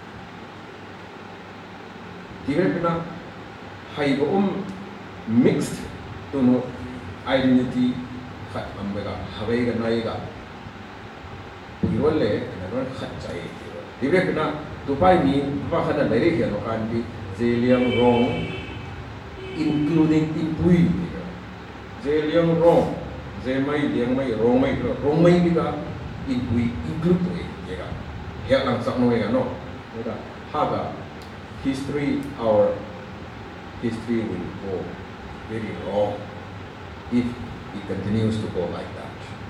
Speaker 4: ที่เรียกว่าให้พวกอุ้ม mixed ตัวโน้ identity ขัดอันเบกะฮาวายกันนายกะผู้ยิ่งวันเล่นั่นวันขัดใจที่เรียกว่าตัวไปมีว่าขนาดไหนเรียกอย่างการที่เจเลียงรอง including อินพุยเจเลียงรองเจไม่เลียงไม่รองไม่รองไม่ดีกะอินพุย include ตัวเองเองเฮียหลังสักหน่อยกันเนาะนี่ก็หากะhistory our history will go very wrong if it continues to go like that.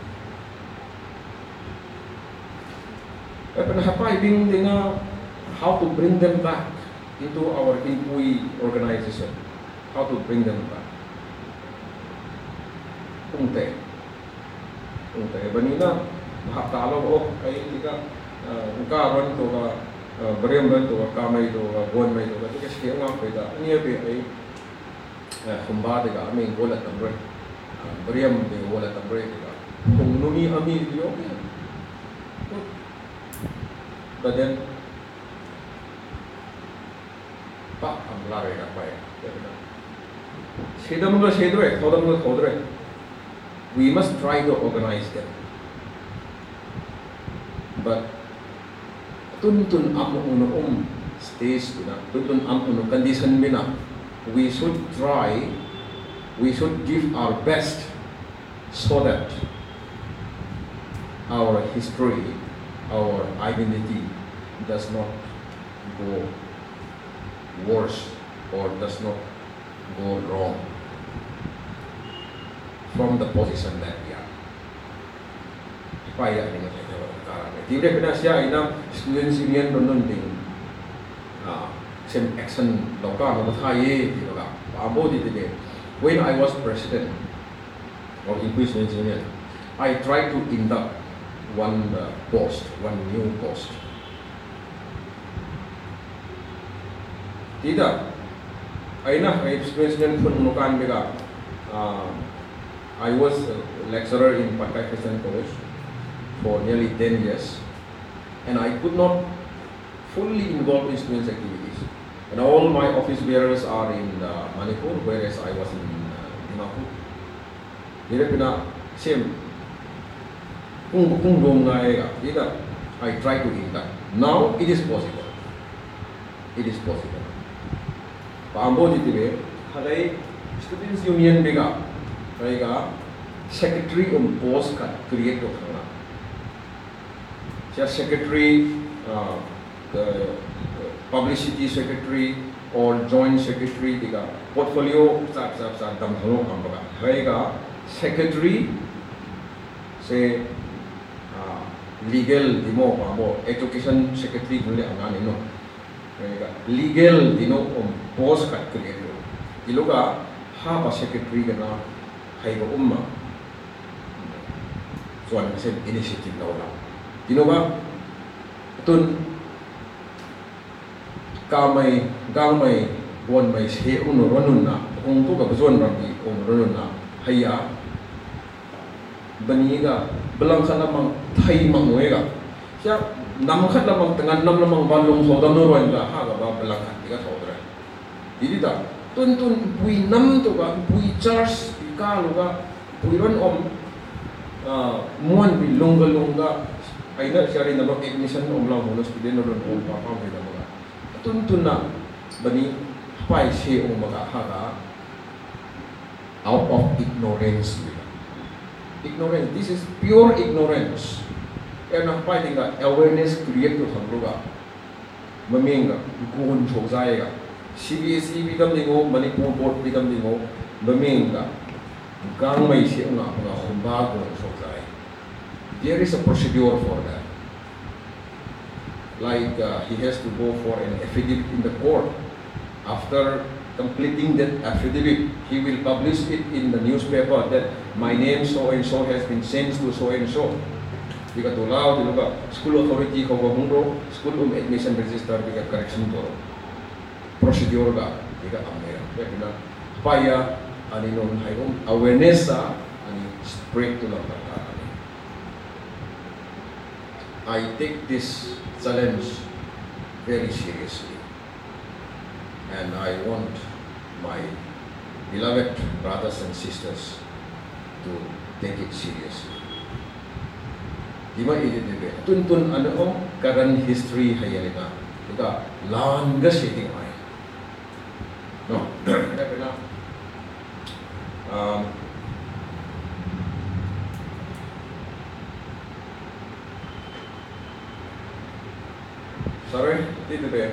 Speaker 4: But apa ibing dengan how to bring them back into our employee organization, how to bring them back. Unte, unte. Banina bahap talo oh kay tika ukaron to ka beriam ben to ka mai to ka bon mai to ka tika siya nga peda. Niya be ay khumba de ka aming wala tamre. Beriam de wala tamre tika. Kung numi ami dio. But then, Pak amlare nak bayar. Sedang mula sedre, thodam mula thodre. We must try to organize them. But tun tun am uno um stage bina, tun tun am uno condition bina. We should try, we should give our best so that our history, our identity does not go worse or does not go wrong from the position that we are. Supaya ini macam mana? Tidak kena siapa ina student union non ding, same action lokal atau thai gitu kan. Ambo di sini. When I was president of Imperial Student Union, I tried to induct one uh, post, one new post. Tidak, aina experience dengan penunukan mereka. I was a lecturer in Patkai Christian College for nearly ten years, and I could not fully involve in students' activities. And all my office bearers are in uh, Manipur, whereas I was in uh, Dimapur. Jadi pina same. Kung kung dong ngai ka, tidak. I try to induct. Now it is possible. It is possible. Paambo di tibe, halai students union bega, kaya secretary on post ka create ko kana. Siya secretary, uh, the publicity secretary or joint secretary tiga portfolio sab sab sab dam halo kam baga. Kaya secretary se legal dimo pamo education secretary nule angan ino kaya legal dino om boss kat create iluga ha pa secretary kana hay ba umma so an sen initiative na wala dino ba tun kamay gamay buwan may se unuronun na kung to ka buwan rambi unuronun na haya baniga belang sana mang thai mang wega siya nam khat lamang tangan nam lamang balong so da nuron la ha ga ba belang khat tiga thodra didi da tun tun pui nam to ka pui charge ka lu ga pui ron om muan bi longga longga aina siari na ba ignition om la bonus student ron om pa pa ba mga tun tun na bani pai se om maga ha ga out of ignorance ignorance this is pure ignorance kaya na pai tinga awareness create to thangluga maminga kuhun chozai ga C B S E bidam dingo Manipur board bidam dingo maminga gang mai se nga nga khumba ko chozai there is a procedure for that like uh, he has to go for an affidavit in the court after completing that affidavit he will publish it in the newspaper that my name so and so has been sent to so and so because to allow the local school authority ko gumro school um admission register because correction to procedure ga because amera kaya paya ani non hayom awareness sa ani spread to the I take this challenge very seriously and I want my beloved brothers and sisters to take it seriously. Di ba ililibe? Tuntun ano o karan history hayalika. Ika langga setting ay. No. Kaya na. Um. Sorry, dito ba?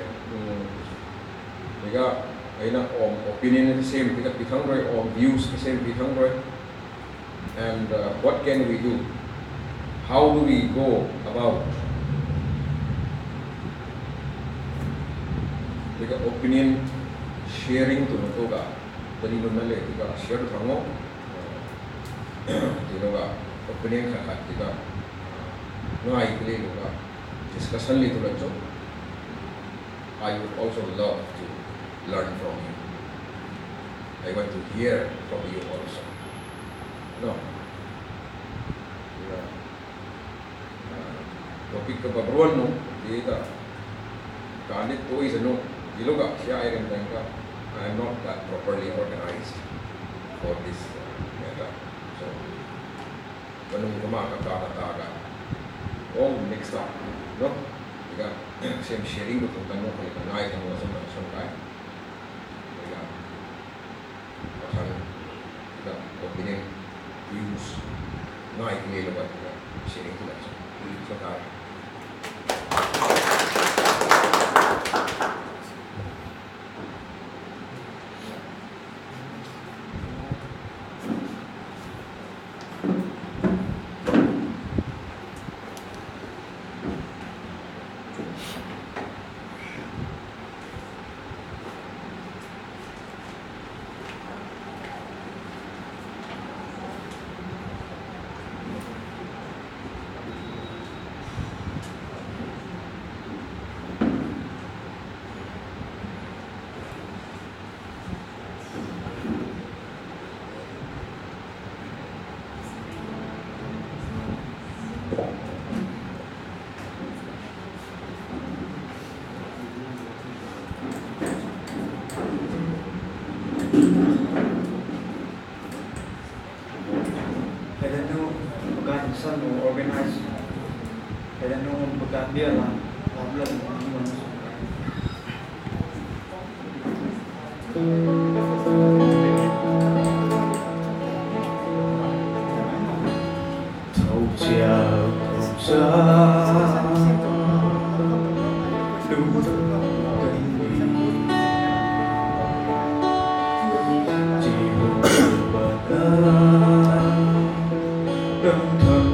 Speaker 4: Ika ay na om opinion the same. Ika pitangroy om views the same pitangroy. And uh, what can we do? How do we go about the opinion sharing to Notoga? Tadi nunale tiga share tango, tiga opinion kakat tiga ngai kili loga discussion li tulanjo. I would also love to learn from you. I want to hear from you also. No. Yeah. Topik kebaruan no, kita kanit to is no, diloga siya ay rin ka. I am not that properly organized for this matter. So, kanong kumakakakataga. Oh, next up, no? Ika, same sharing ko kung tanong kung ikanay kung nasa mga sangkay. Ika, pasang, ika, opinion, views, ngay kinilabat ika, sharing ko lang. So, kaya.
Speaker 3: Organize, kaya nung pagkabia lang, lablan mo naman. Thâu chiều thâu xa, đúng cây đi, chỉ một điều bờ ta, đâm thầm.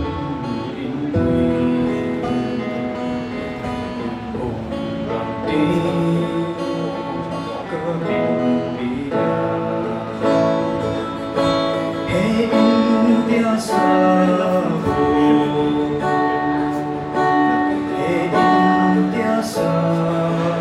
Speaker 3: Hey, India,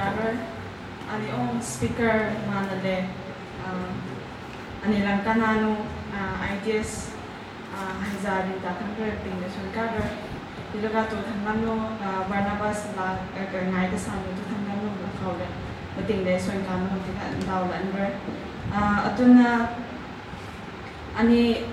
Speaker 1: karar ani ong speaker manale ani lang kanano ideas hazarin ta karar pingasyon karar dito ka to thangamno Barnabas la ngai ka sanu to thangamno la khawle mating de soin kanu tika daw la anber atuna ani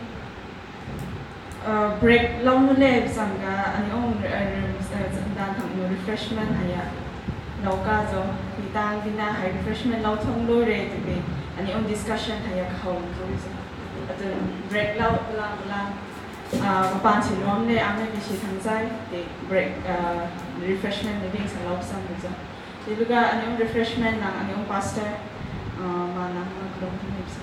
Speaker 1: break long le sanga ani ong dan thang no refreshment haya lauka zo pitang bina hai refreshment lau thong lo re tibe ani ong discussion haya khawle zo atun break lau lang lang pan si rom le ame bi si thangjai de break refreshment living sa lau sam zo diluga ani ong refreshment nang ani ong pastor mana ng klong ni sa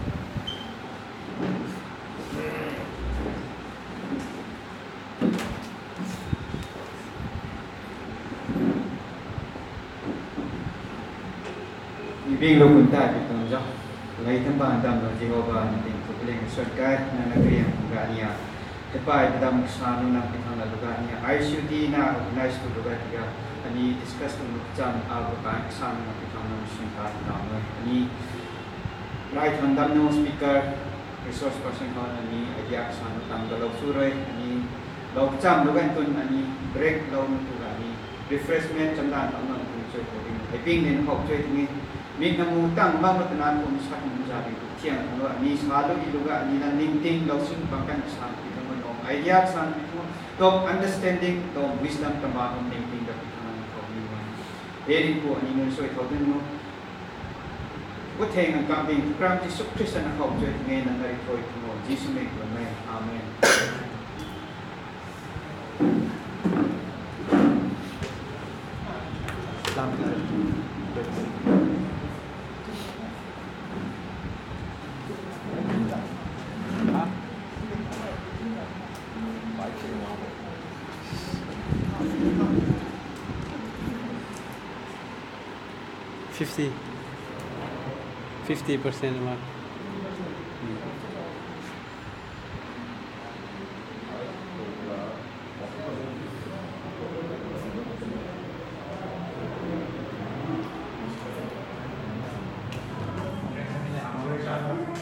Speaker 5: Ibig lo punta pitong jo. Lai tambang dam lo Jehovah natin kuling surga na nagriang gania. Tepai dam sanu na pitong na lugar niya. I C U D na organize to lugar tiga. Ani discuss to jam abo ka sanu na pitong na mission ka dam. Ani right handam no speaker resource person ko ani idea sanu tam dalaw suroy ani law jam lugar tun ani break law no tu ani refreshment chandan tam na tu choy ko ding. Iping din hok choy tingi Mid na mutang mamatanan kung sa kong sabi ko tiyang ano ni salo iluga ni nang ningting law sun pangkan sa kita mo idea sa mo to understanding to wisdom tama kung ningting da kita ko ni mo eri ko ani no so ito din mo ko teng ang kambing kram ti sukris na ko jo ngayon na narito ito mo Jesus may ko may amen. Salamat.
Speaker 6: Fifty. Fifty percent mark.
Speaker 5: Amen.